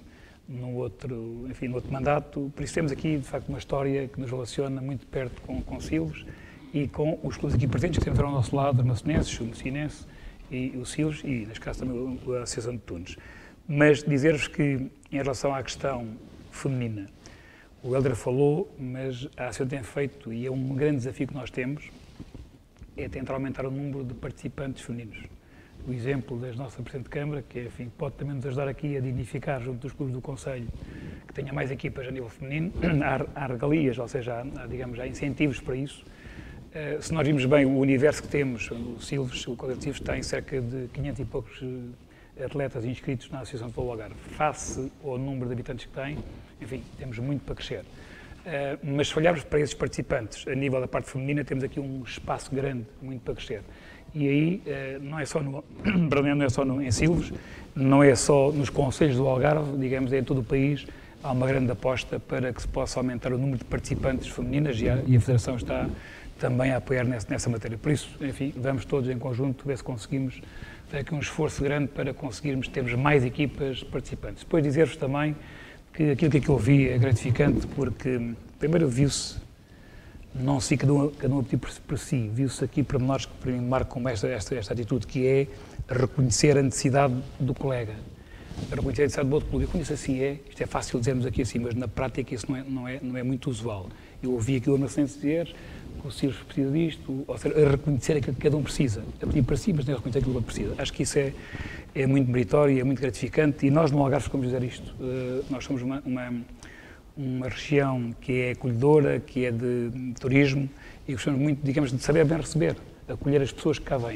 mandato. Por isso temos aqui, de facto, uma história que nos relaciona muito perto com Silves e com os clubes aqui presentes que temos ao nosso lado, o Armaçonenses, o Messinense e o Silves e, neste caso, também a Associação de Tunes. Mas dizer-vos que, em relação à questão feminina, o Hélder falou, mas a Associação tem feito, e é um grande desafio que nós temos, é tentar aumentar o número de participantes femininos. O exemplo da nossa Presidente de Câmara, que enfim, pode também nos ajudar aqui a dignificar junto dos clubes do Conselho, que tenha mais equipas a nível feminino, há regalias, ou seja, há incentivos para isso. Se nós vimos bem o universo que temos, o Silves, o coletivo tem cerca de 500 e poucos atletas inscritos na Associação de Futebol Algarve. Face ao número de habitantes que tem, enfim, temos muito para crescer. Mas se olharmos para esses participantes, a nível da parte feminina, temos aqui um espaço grande, muito para crescer. E aí, não é só em Silves, não é só nos concelhos do Algarve, digamos, é em todo o país, há uma grande aposta para que se possa aumentar o número de participantes femininas e a Federação está também a apoiar nessa matéria. Por isso, enfim, vamos todos em conjunto ver se conseguimos fazer aqui um esforço grande para conseguirmos termos mais equipas participantes. Depois dizer-vos também que aquilo que aqui ouvi é gratificante porque, primeiro, viu-se, não sei cada um a pedir por si, viu-se aqui pormenores que para mim marcam esta atitude, que é reconhecer a necessidade do colega, reconhecer a necessidade do outro clube. Eu conheço assim, isto é fácil dizermos aqui assim, mas na prática isso não é muito usual. Eu ouvi aqui o Armaçonense dizer que o Silves precisa disto, ou seja, a reconhecer aquilo que cada um precisa, a pedir para si, mas nem a reconhecer aquilo que precisa. Acho que isso é muito meritório, é muito gratificante e nós no Algarve vamos dizer isto. Nós somos uma região que é acolhedora, que é de turismo e gostamos muito, digamos, de saber bem receber, acolher as pessoas que cá vêm.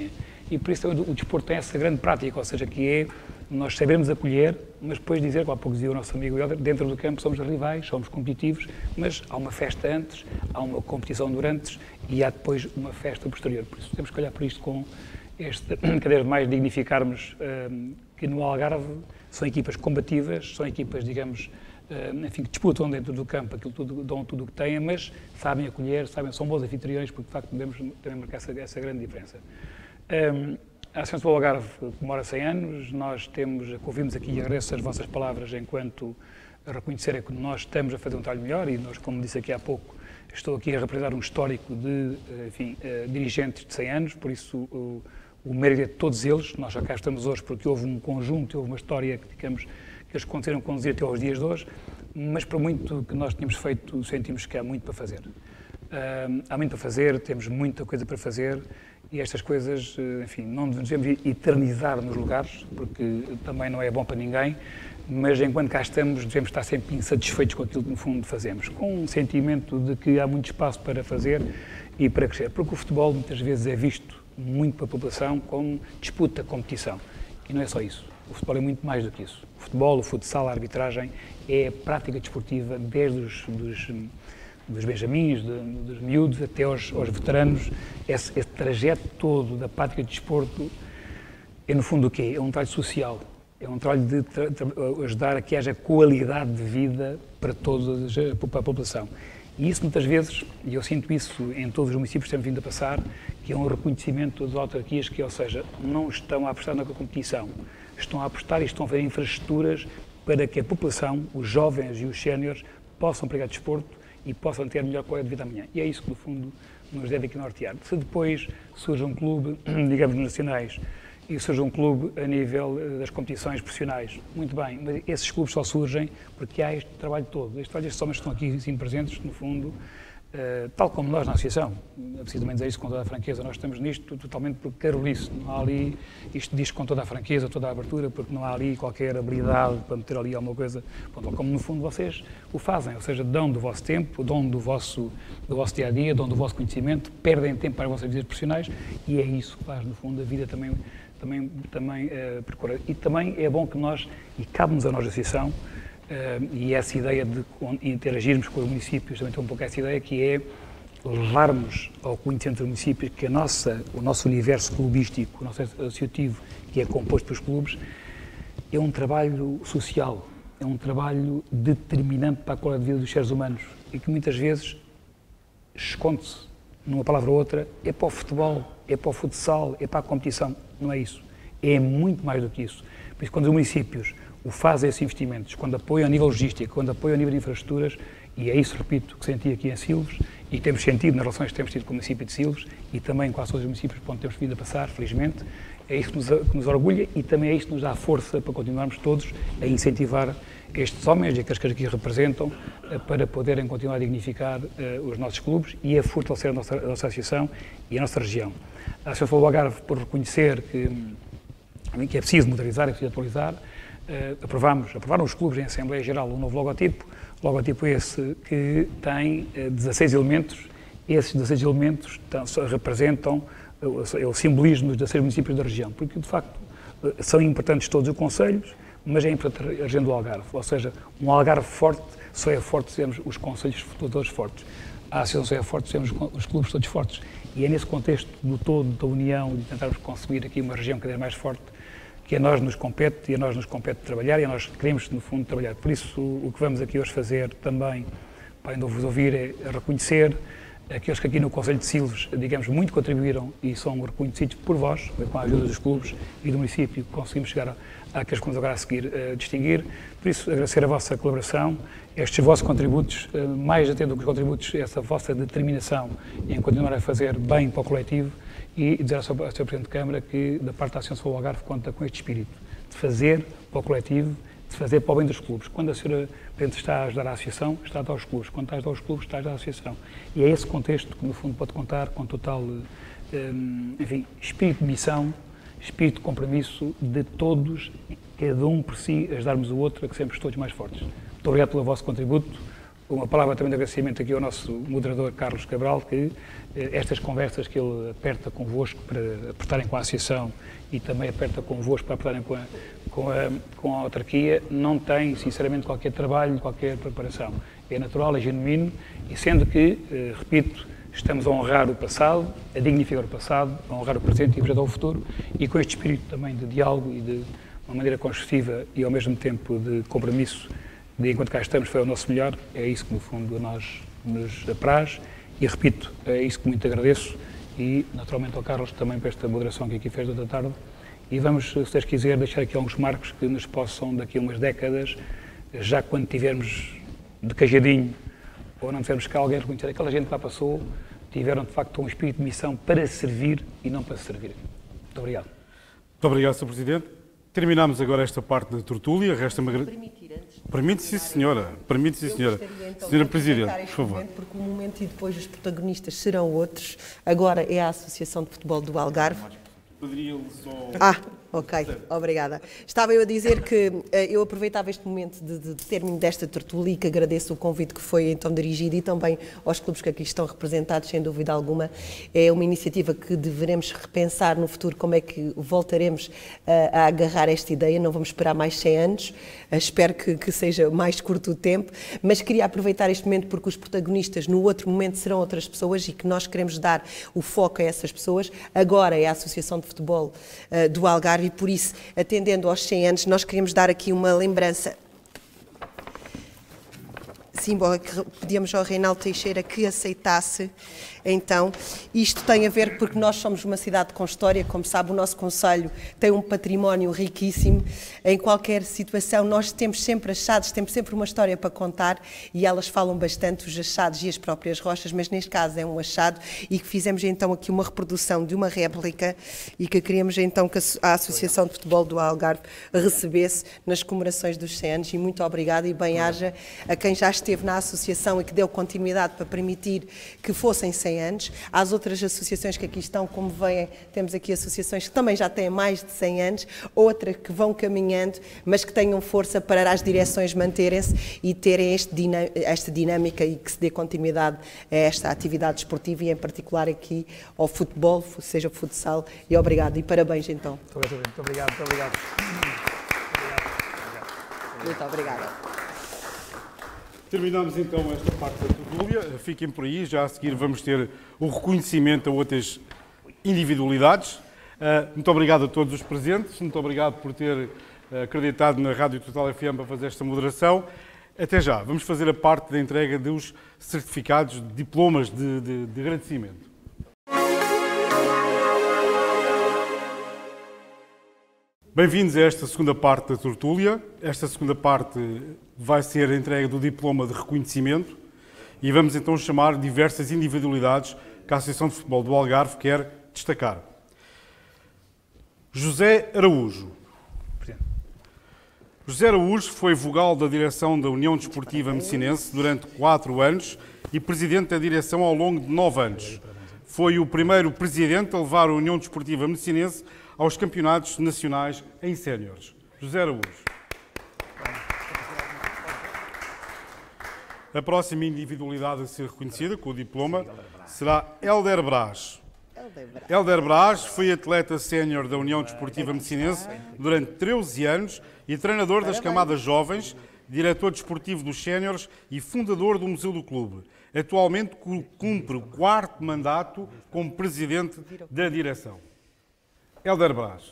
e por isso o desporto tem essa grande prática, ou seja, que é nós sabermos acolher, mas depois dizer, como há pouco dizia o nosso amigo Helder, dentro do campo somos rivais, somos competitivos, mas há uma festa antes, há uma competição durante e há depois uma festa posterior. Por isso temos que olhar para isto com cada vez mais dignificarmos que no Algarve são equipas combativas, são equipas, digamos, enfim, que disputam dentro do campo aquilo tudo, dão tudo o que têm, mas sabem acolher, são bons anfitriões, porque de facto devemos também marcar essa grande diferença. A Associação Futebol Algarve comemora 100 anos, nós ouvimos aqui e agradeço as vossas palavras enquanto a reconhecerem que nós estamos a fazer um trabalho melhor e nós, como disse aqui há pouco, estou aqui a representar um histórico de, enfim, dirigentes de 100 anos, por isso o mérito é de todos eles, nós já cá estamos hoje porque houve um conjunto, houve uma história que, digamos, que eles conseguiram conduzir até aos dias de hoje, mas por muito que nós tínhamos feito, sentimos que há muito para fazer. Há muito para fazer, temos muita coisa para fazer e estas coisas, enfim, não devemos eternizar nos lugares, porque também não é bom para ninguém, mas enquanto cá estamos, devemos estar sempre insatisfeitos com aquilo que no fundo fazemos, com um sentimento de que há muito espaço para fazer e para crescer, porque o futebol muitas vezes é visto muito pela população como disputa, competição, e não é só isso. O futebol é muito mais do que isso. O futebol, o futsal, a arbitragem é a prática desportiva desde dos benjamins, dos miúdos até aos veteranos. Esse trajeto todo da prática de desporto é, no fundo, o quê? É um trabalho social. É um trabalho de ajudar a que haja qualidade de vida para toda a população. E isso, muitas vezes, e eu sinto isso em todos os municípios que temos vindo a passar, que é um reconhecimento das autarquias que, ou seja, não estão a apostar na competição, estão a apostar e estão a fazer infraestruturas para que a população, os jovens e os séniores, possam pregar desporto e possam ter a melhor qualidade de vida amanhã. E é isso que, no fundo, nos deve aqui nortear. Se depois surge um clube, digamos, nacionais, e surge um clube a nível das competições profissionais, muito bem, mas esses clubes só surgem porque há este trabalho todo. Estes homens que estão aqui assim, presentes, no fundo, tal como nós na associação, é preciso também dizer isso com toda a franqueza, nós estamos nisto totalmente por carolice, não há ali, isto diz com toda a franqueza, toda a abertura, porque não há ali qualquer habilidade para meter ali alguma coisa, como no fundo vocês o fazem, ou seja, dão do vosso tempo, dão do vosso dia-a-dia, dão do vosso conhecimento, perdem tempo para as vossas vidas profissionais e é isso que faz, no fundo, a vida também percorrer. E também é bom que nós, e cabe-nos a nós a associação, e essa ideia de interagirmos com os municípios, também tem um pouco essa ideia que é levarmos ao conhecimento dos municípios que o nosso universo clubístico, o nosso associativo, que é composto pelos clubes, é um trabalho social, é um trabalho determinante para a qualidade de vida dos seres humanos e que muitas vezes esconde-se numa palavra ou outra, é para o futebol, é para o futsal, é para a competição. Não é isso. É muito mais do que isso. Por isso, quando os municípios fazem esses investimentos, quando apoiam a nível logístico, quando apoiam a nível de infraestruturas, e é isso, repito, que senti aqui em Silves, e temos sentido nas relações que temos tido com o município de Silves, e também com quase todos os municípios por onde temos vindo a passar, felizmente, é isso que nos orgulha e também é isso que nos dá força para continuarmos todos a incentivar estes homens e aqueles que aqui representam para poderem continuar a dignificar os nossos clubes e a fortalecer a nossa associação e a nossa região. A Associação Futebol Algarve, por reconhecer que é preciso modernizar, é preciso atualizar, aprovaram os clubes em Assembleia Geral um novo logotipo esse que tem 16 elementos. Esses 16 elementos representam o simbolismo dos 16 municípios da região, porque de facto são importantes todos os concelhos, mas é importante a região do Algarve, ou seja, um Algarve forte só é forte se temos os concelhos todos fortes. A associação só é forte se temos os clubes todos fortes. E é nesse contexto do todo, da união, de tentarmos conseguir aqui uma região cada vez mais forte, que a nós nos compete, e a nós nos compete trabalhar, e a nós queremos, no fundo, trabalhar. Por isso, o que vamos aqui hoje fazer também, para ainda vos ouvir, é reconhecer aqueles que aqui no Conselho de Silves, digamos, muito contribuíram e são reconhecidos por vós, com a ajuda dos clubes e do município, conseguimos chegar àqueles que vamos agora a seguir distinguir. Por isso, agradecer a vossa colaboração, estes vossos contributos, mais até do que os contributos, essa vossa determinação em continuar a fazer bem para o coletivo e dizer ao Sr. Presidente de Câmara que, da parte da Associação Futebol Algarve, conta com este espírito de fazer para o coletivo, de fazer para o bem dos clubes. Quando a Sra. Presidente está a ajudar a Associação, está a ajudar os clubes. Quando está a ajudar os clubes, está a ajudar a Associação. E é esse contexto que, no fundo, pode contar com total, enfim, espírito de missão, espírito de compromisso de todos, cada um por si, ajudarmos o outro a que sempre todos mais fortes. Muito obrigado pelo vosso contributo, uma palavra também de agradecimento aqui ao nosso moderador Carlos Cabral, que estas conversas que ele aperta convosco para apertarem com a associação e também aperta convosco para apertarem com a autarquia, não tem, sinceramente, qualquer trabalho, qualquer preparação. É natural, é genuíno, e sendo que, repito, estamos a honrar o passado, a dignificar o passado, a honrar o presente e a projetar o futuro, e com este espírito também de diálogo e de uma maneira construtiva e ao mesmo tempo de compromisso, de enquanto cá estamos foi o nosso melhor, é isso que no fundo a nós nos apraz, e repito, é isso que muito agradeço, e naturalmente ao Carlos também por esta moderação que aqui fez da tarde, e vamos, se Deus quiser, deixar aqui alguns marcos que nos possam, daqui a umas décadas, já quando tivermos de cajadinho, ou não tivermos cá alguém reconhecer, aquela gente que lá passou, tiveram de facto um espírito de missão para servir e não para se servir. Muito obrigado. Muito obrigado, Sr. Presidente. Terminamos agora esta parte da tertúlia. Resta-me Permite, sim, senhora. Permite, sim, senhora. Então, Senhora Presidente, por favor. Momento, porque o momento e depois os protagonistas serão outros. Agora é a Associação de Futebol do Algarve. Poderia-lhe só... Ok, obrigada. Estava eu a dizer que eu aproveitava este momento de término desta tertúlia e que agradeço o convite que foi então dirigido e também aos clubes que aqui estão representados, sem dúvida alguma. É uma iniciativa que deveremos repensar no futuro como é que voltaremos a agarrar esta ideia. Não vamos esperar mais 100 anos, espero que seja mais curto o tempo, mas queria aproveitar este momento porque os protagonistas no outro momento serão outras pessoas e que nós queremos dar o foco a essas pessoas. Agora é a Associação de Futebol do Algarve, e por isso, atendendo aos 100 anos, nós queríamos dar aqui uma lembrança simbólica que pedíamos ao Reinaldo Teixeira que aceitasse. Então, isto tem a ver porque nós somos uma cidade com história, como sabe, o nosso concelho tem um património riquíssimo. Em qualquer situação, nós temos sempre achados, temos sempre uma história para contar e elas falam bastante, os achados e as próprias rochas, mas neste caso é um achado e que fizemos então aqui uma reprodução de uma réplica e que queríamos então que a Associação de Futebol do Algarve recebesse nas comemorações dos 100 anos e muito obrigada e bem-aja a quem já esteve na associação e que deu continuidade para permitir que fossem 100 anos. Às outras associações que aqui estão, como veem, temos aqui associações que também já têm mais de 100 anos, outras que vão caminhando, mas que tenham força para as direções manterem-se e terem esta dinâmica e que se dê continuidade a esta atividade esportiva e em particular aqui ao futebol, seja futsal, e obrigado e parabéns então. Muito obrigado. Muito obrigada. Terminamos então esta parte da tertúlia. Fiquem por aí, já a seguir vamos ter o reconhecimento a outras individualidades. Muito obrigado a todos os presentes, muito obrigado por ter acreditado na Rádio Total FM para fazer esta moderação. Até já, vamos fazer a parte da entrega dos certificados, de diplomas de agradecimento. Bem-vindos a esta segunda parte da tertúlia. Esta segunda parte vai ser a entrega do diploma de reconhecimento e vamos então chamar diversas individualidades que a Associação de Futebol do Algarve quer destacar. José Araújo. José Araújo foi vogal da direção da União Desportiva Messinense durante 4 anos e presidente da direção ao longo de 9 anos. Foi o primeiro presidente a levar a União Desportiva Messinense aos campeonatos nacionais em séniores. José Araújo. A próxima individualidade a ser reconhecida com o diploma será Hélder Brás. Hélder Brás foi atleta sénior da União Desportiva Messinense durante 13 anos e treinador das camadas jovens, diretor desportivo dos séniores e fundador do Museu do Clube. Atualmente cumpre o 4º mandato como presidente da direção. Hélder Brás.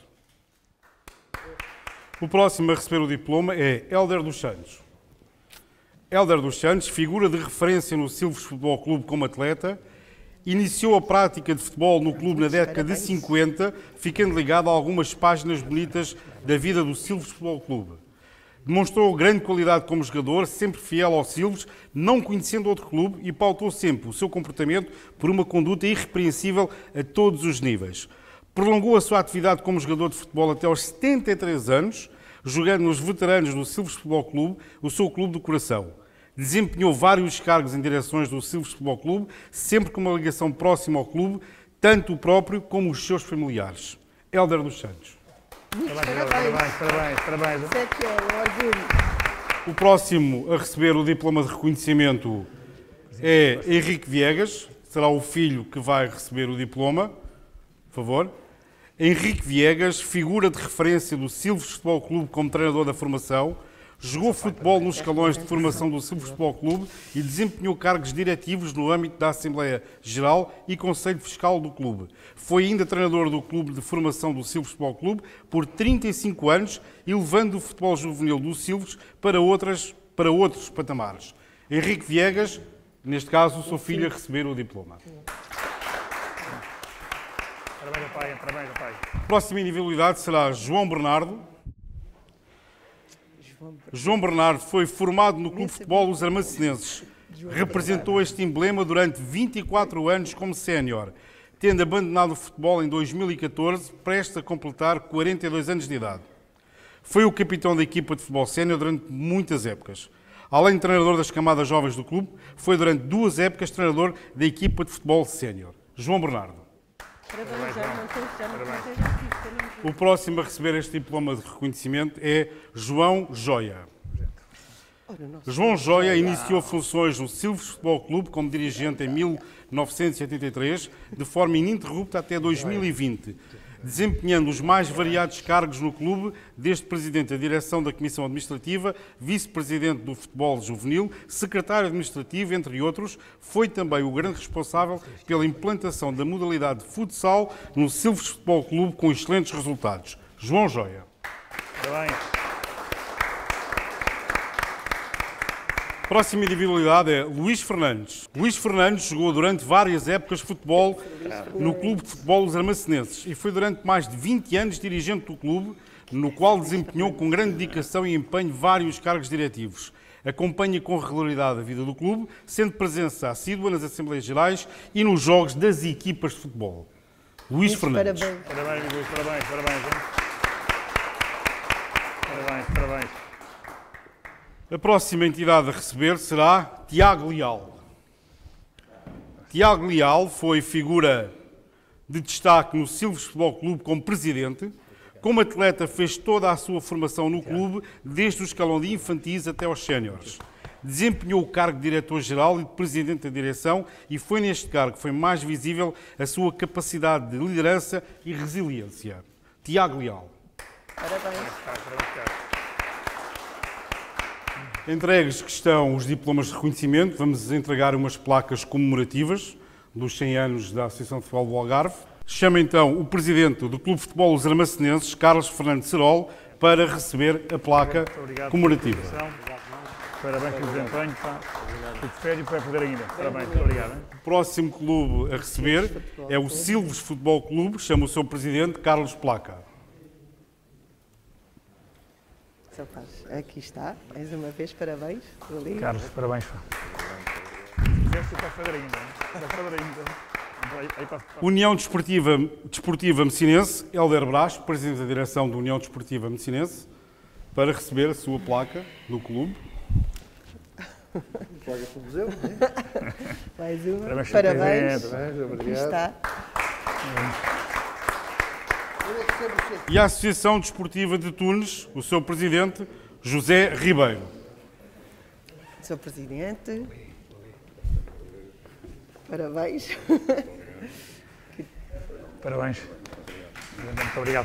O próximo a receber o diploma é Hélder dos Santos. Hélder dos Santos, figura de referência no Silves Futebol Clube como atleta, iniciou a prática de futebol no clube na década de 50, ficando ligado a algumas páginas bonitas da vida do Silves Futebol Clube. Demonstrou grande qualidade como jogador, sempre fiel ao Silves, não conhecendo outro clube e pautou sempre o seu comportamento por uma conduta irrepreensível a todos os níveis. Prolongou a sua atividade como jogador de futebol até aos 73 anos, jogando nos veteranos do Silves Futebol Clube, o seu clube do coração. Desempenhou vários cargos em direções do Silves Futebol Clube, sempre com uma ligação próxima ao clube, tanto o próprio como os seus familiares. Hélder dos Santos. Parabéns. O próximo a receber o diploma de reconhecimento é Henrique Viegas. Será o filho que vai receber o diploma. Por favor. Henrique Viegas, figura de referência do Silves Futebol Clube como treinador da formação, jogou futebol nos escalões de formação do Silves Futebol Clube e desempenhou cargos diretivos no âmbito da Assembleia Geral e Conselho Fiscal do clube. Foi ainda treinador do clube de formação do Silves Futebol Clube por 35 anos e levando o futebol juvenil do Silves para outros patamares. Henrique Viegas, neste caso, o seu filho a receber o diploma. Parabéns, pai. Parabéns, pai. A próxima individualidade será João Bernardo. João Bernardo foi formado no Clube de Futebol Os Armacenenses. Representou este emblema durante 24 anos como sénior, tendo abandonado o futebol em 2014, prestes a completar 42 anos de idade. Foi o capitão da equipa de futebol sénior durante muitas épocas. Além de treinador das camadas jovens do clube, foi durante 2 épocas treinador da equipa de futebol sénior. João Bernardo. O próximo a receber este diploma de reconhecimento é João Joia. João Joia iniciou funções no Silves Futebol Clube como dirigente em 1983, de forma ininterrupta até 2020, desempenhando os mais variados cargos no clube, desde presidente da direção da Comissão Administrativa, vice-presidente do futebol juvenil, secretário administrativo, entre outros. Foi também o grande responsável pela implantação da modalidade de futsal no Silves Futebol Clube, com excelentes resultados. João Joia. Parabéns. Próxima individualidade é Luís Fernandes. Luís Fernandes jogou durante várias épocas de futebol no Clube de Futebol Os Armacenenses e foi durante mais de 20 anos dirigente do clube, no qual desempenhou com grande dedicação e empenho vários cargos diretivos. Acompanha com regularidade a vida do clube, sendo presença assídua nas Assembleias Gerais e nos jogos das equipas de futebol. Luís Fernandes. Parabéns, Luís. Parabéns. Parabéns. A próxima entidade a receber será Tiago Leal. Tiago Leal foi figura de destaque no Silves Futebol Clube como presidente. Como atleta, fez toda a sua formação no clube, desde o escalão de infantis até aos séniores. Desempenhou o cargo de diretor-geral e de presidente da direção e foi neste cargo que foi mais visível a sua capacidade de liderança e resiliência. Tiago Leal. Parabéns. Entregues que estão os diplomas de reconhecimento, vamos entregar umas placas comemorativas dos 100 anos da Associação de Futebol do Algarve. Chamo então o presidente do Clube de Futebol Os Armacenenses, Carlos Fernando Serol, para receber a placa comemorativa. Parabéns pelo desempenho, tudo sério para poder ainda. Parabéns, muito obrigado. O próximo clube a receber é o Silves Futebol Clube, chama o seu presidente, Carlos Placa. Aqui está, mais uma vez, parabéns. Carlos, parabéns. União Desportiva Messinense, Hélder Brás, presidente da direção da União Desportiva Messinense, para receber a sua placa do clube. Placa para o museu, não é? Mais uma. Parabéns. Aqui está. E a Associação Desportiva de Tunes, o seu presidente, José Ribeiro. Sr. Presidente. Parabéns. Parabéns. Muito obrigado.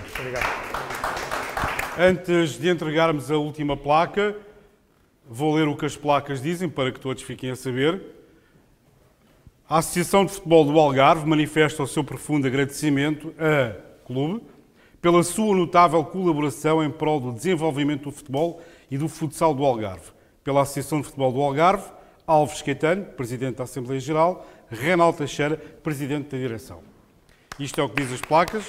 Antes de entregarmos a última placa, vou ler o que as placas dizem para que todos fiquem a saber. A Associação de Futebol do Algarve manifesta o seu profundo agradecimento a clube pela sua notável colaboração em prol do desenvolvimento do futebol e do futsal do Algarve. Pela Associação de Futebol do Algarve, Alves Caetano, Presidente da Assembleia Geral, Reinaldo Teixeira, Presidente da Direção. Isto é o que diz as placas.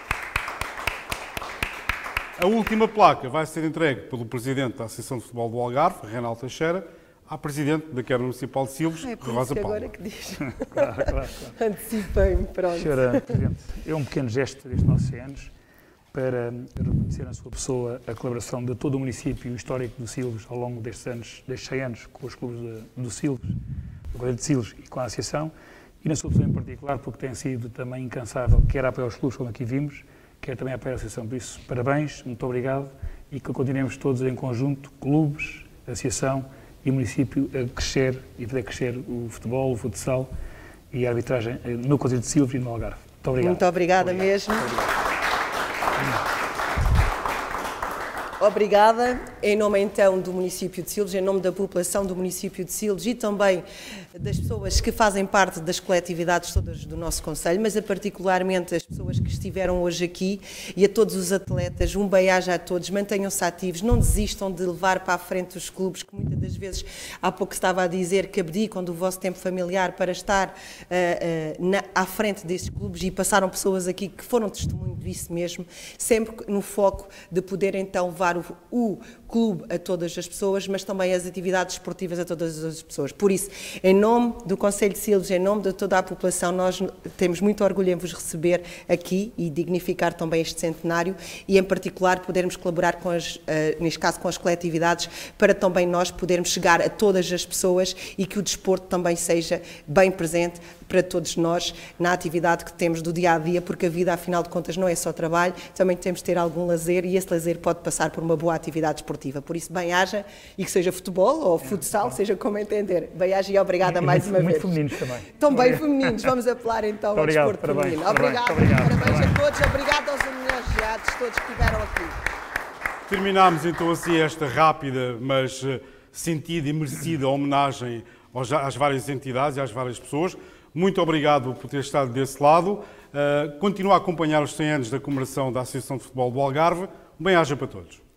A última placa vai ser entregue pelo Presidente da Associação de Futebol do Algarve, Reinaldo Teixeira, à Presidente da Câmara Municipal de Silves, Rosa Palma. Agora que diz. Claro. Antecipei-me, pronto. Senhora Presidente, é um pequeno gesto destes nossos anos para reconhecer na sua pessoa a colaboração de todo o município e o histórico do Silves ao longo destes anos, destes 100 anos, com os clubes do Silves, do Conselho de Silves e com a Associação, e na sua pessoa em particular, porque tem sido também incansável, quer a apoiar os clubes, como aqui vimos, quer também a apoiar a Associação. Por isso, parabéns, muito obrigado, e que continuemos todos em conjunto, clubes a associação e o município a crescer e fazer crescer o futebol, o futsal e a arbitragem no Conselho de Silves e no Algarve. Muito obrigado. Muito obrigada mesmo. Obrigada. Em nome, então, do município de Silves, em nome da população do município de Silves e também das pessoas que fazem parte das coletividades todas do nosso concelho, mas particularmente as pessoas que estiveram hoje aqui e a todos os atletas, um bem-aja a todos, mantenham-se ativos, não desistam de levar para a frente os clubes, que muitas das vezes, há pouco estava a dizer, que abdicam do vosso tempo familiar para estar à frente desses clubes, e passaram pessoas aqui que foram testemunho disso mesmo, sempre no foco de poder então levar o clube a todas as pessoas, mas também as atividades esportivas a todas as pessoas. Por isso, em nome do Concelho de Silves, em nome de toda a população, nós temos muito orgulho em vos receber aqui e dignificar também este centenário e, em particular, podermos colaborar com neste caso, com as coletividades, para também nós podermos chegar a todas as pessoas e que o desporto também seja bem presente para todos nós na atividade que temos do dia a dia, porque a vida, afinal de contas, não é só trabalho, também temos de ter algum lazer e esse lazer pode passar por uma boa atividade esportiva. Por isso, bem-aja, e que seja futebol ou futsal, seja como entender. Bem-aja e obrigada mais uma vez. Muito femininos também. Também femininos. Vamos apelar então ao desporto feminino. Obrigado. Parabéns a todos. Obrigado aos homenageados todos que estiveram aqui. Terminámos então assim esta rápida, mas sentida e merecida homenagem às várias entidades e às várias pessoas. Muito obrigado por ter estado desse lado. Continua a acompanhar os 100 anos da comemoração da Associação de Futebol do Algarve. Bem-aja para todos.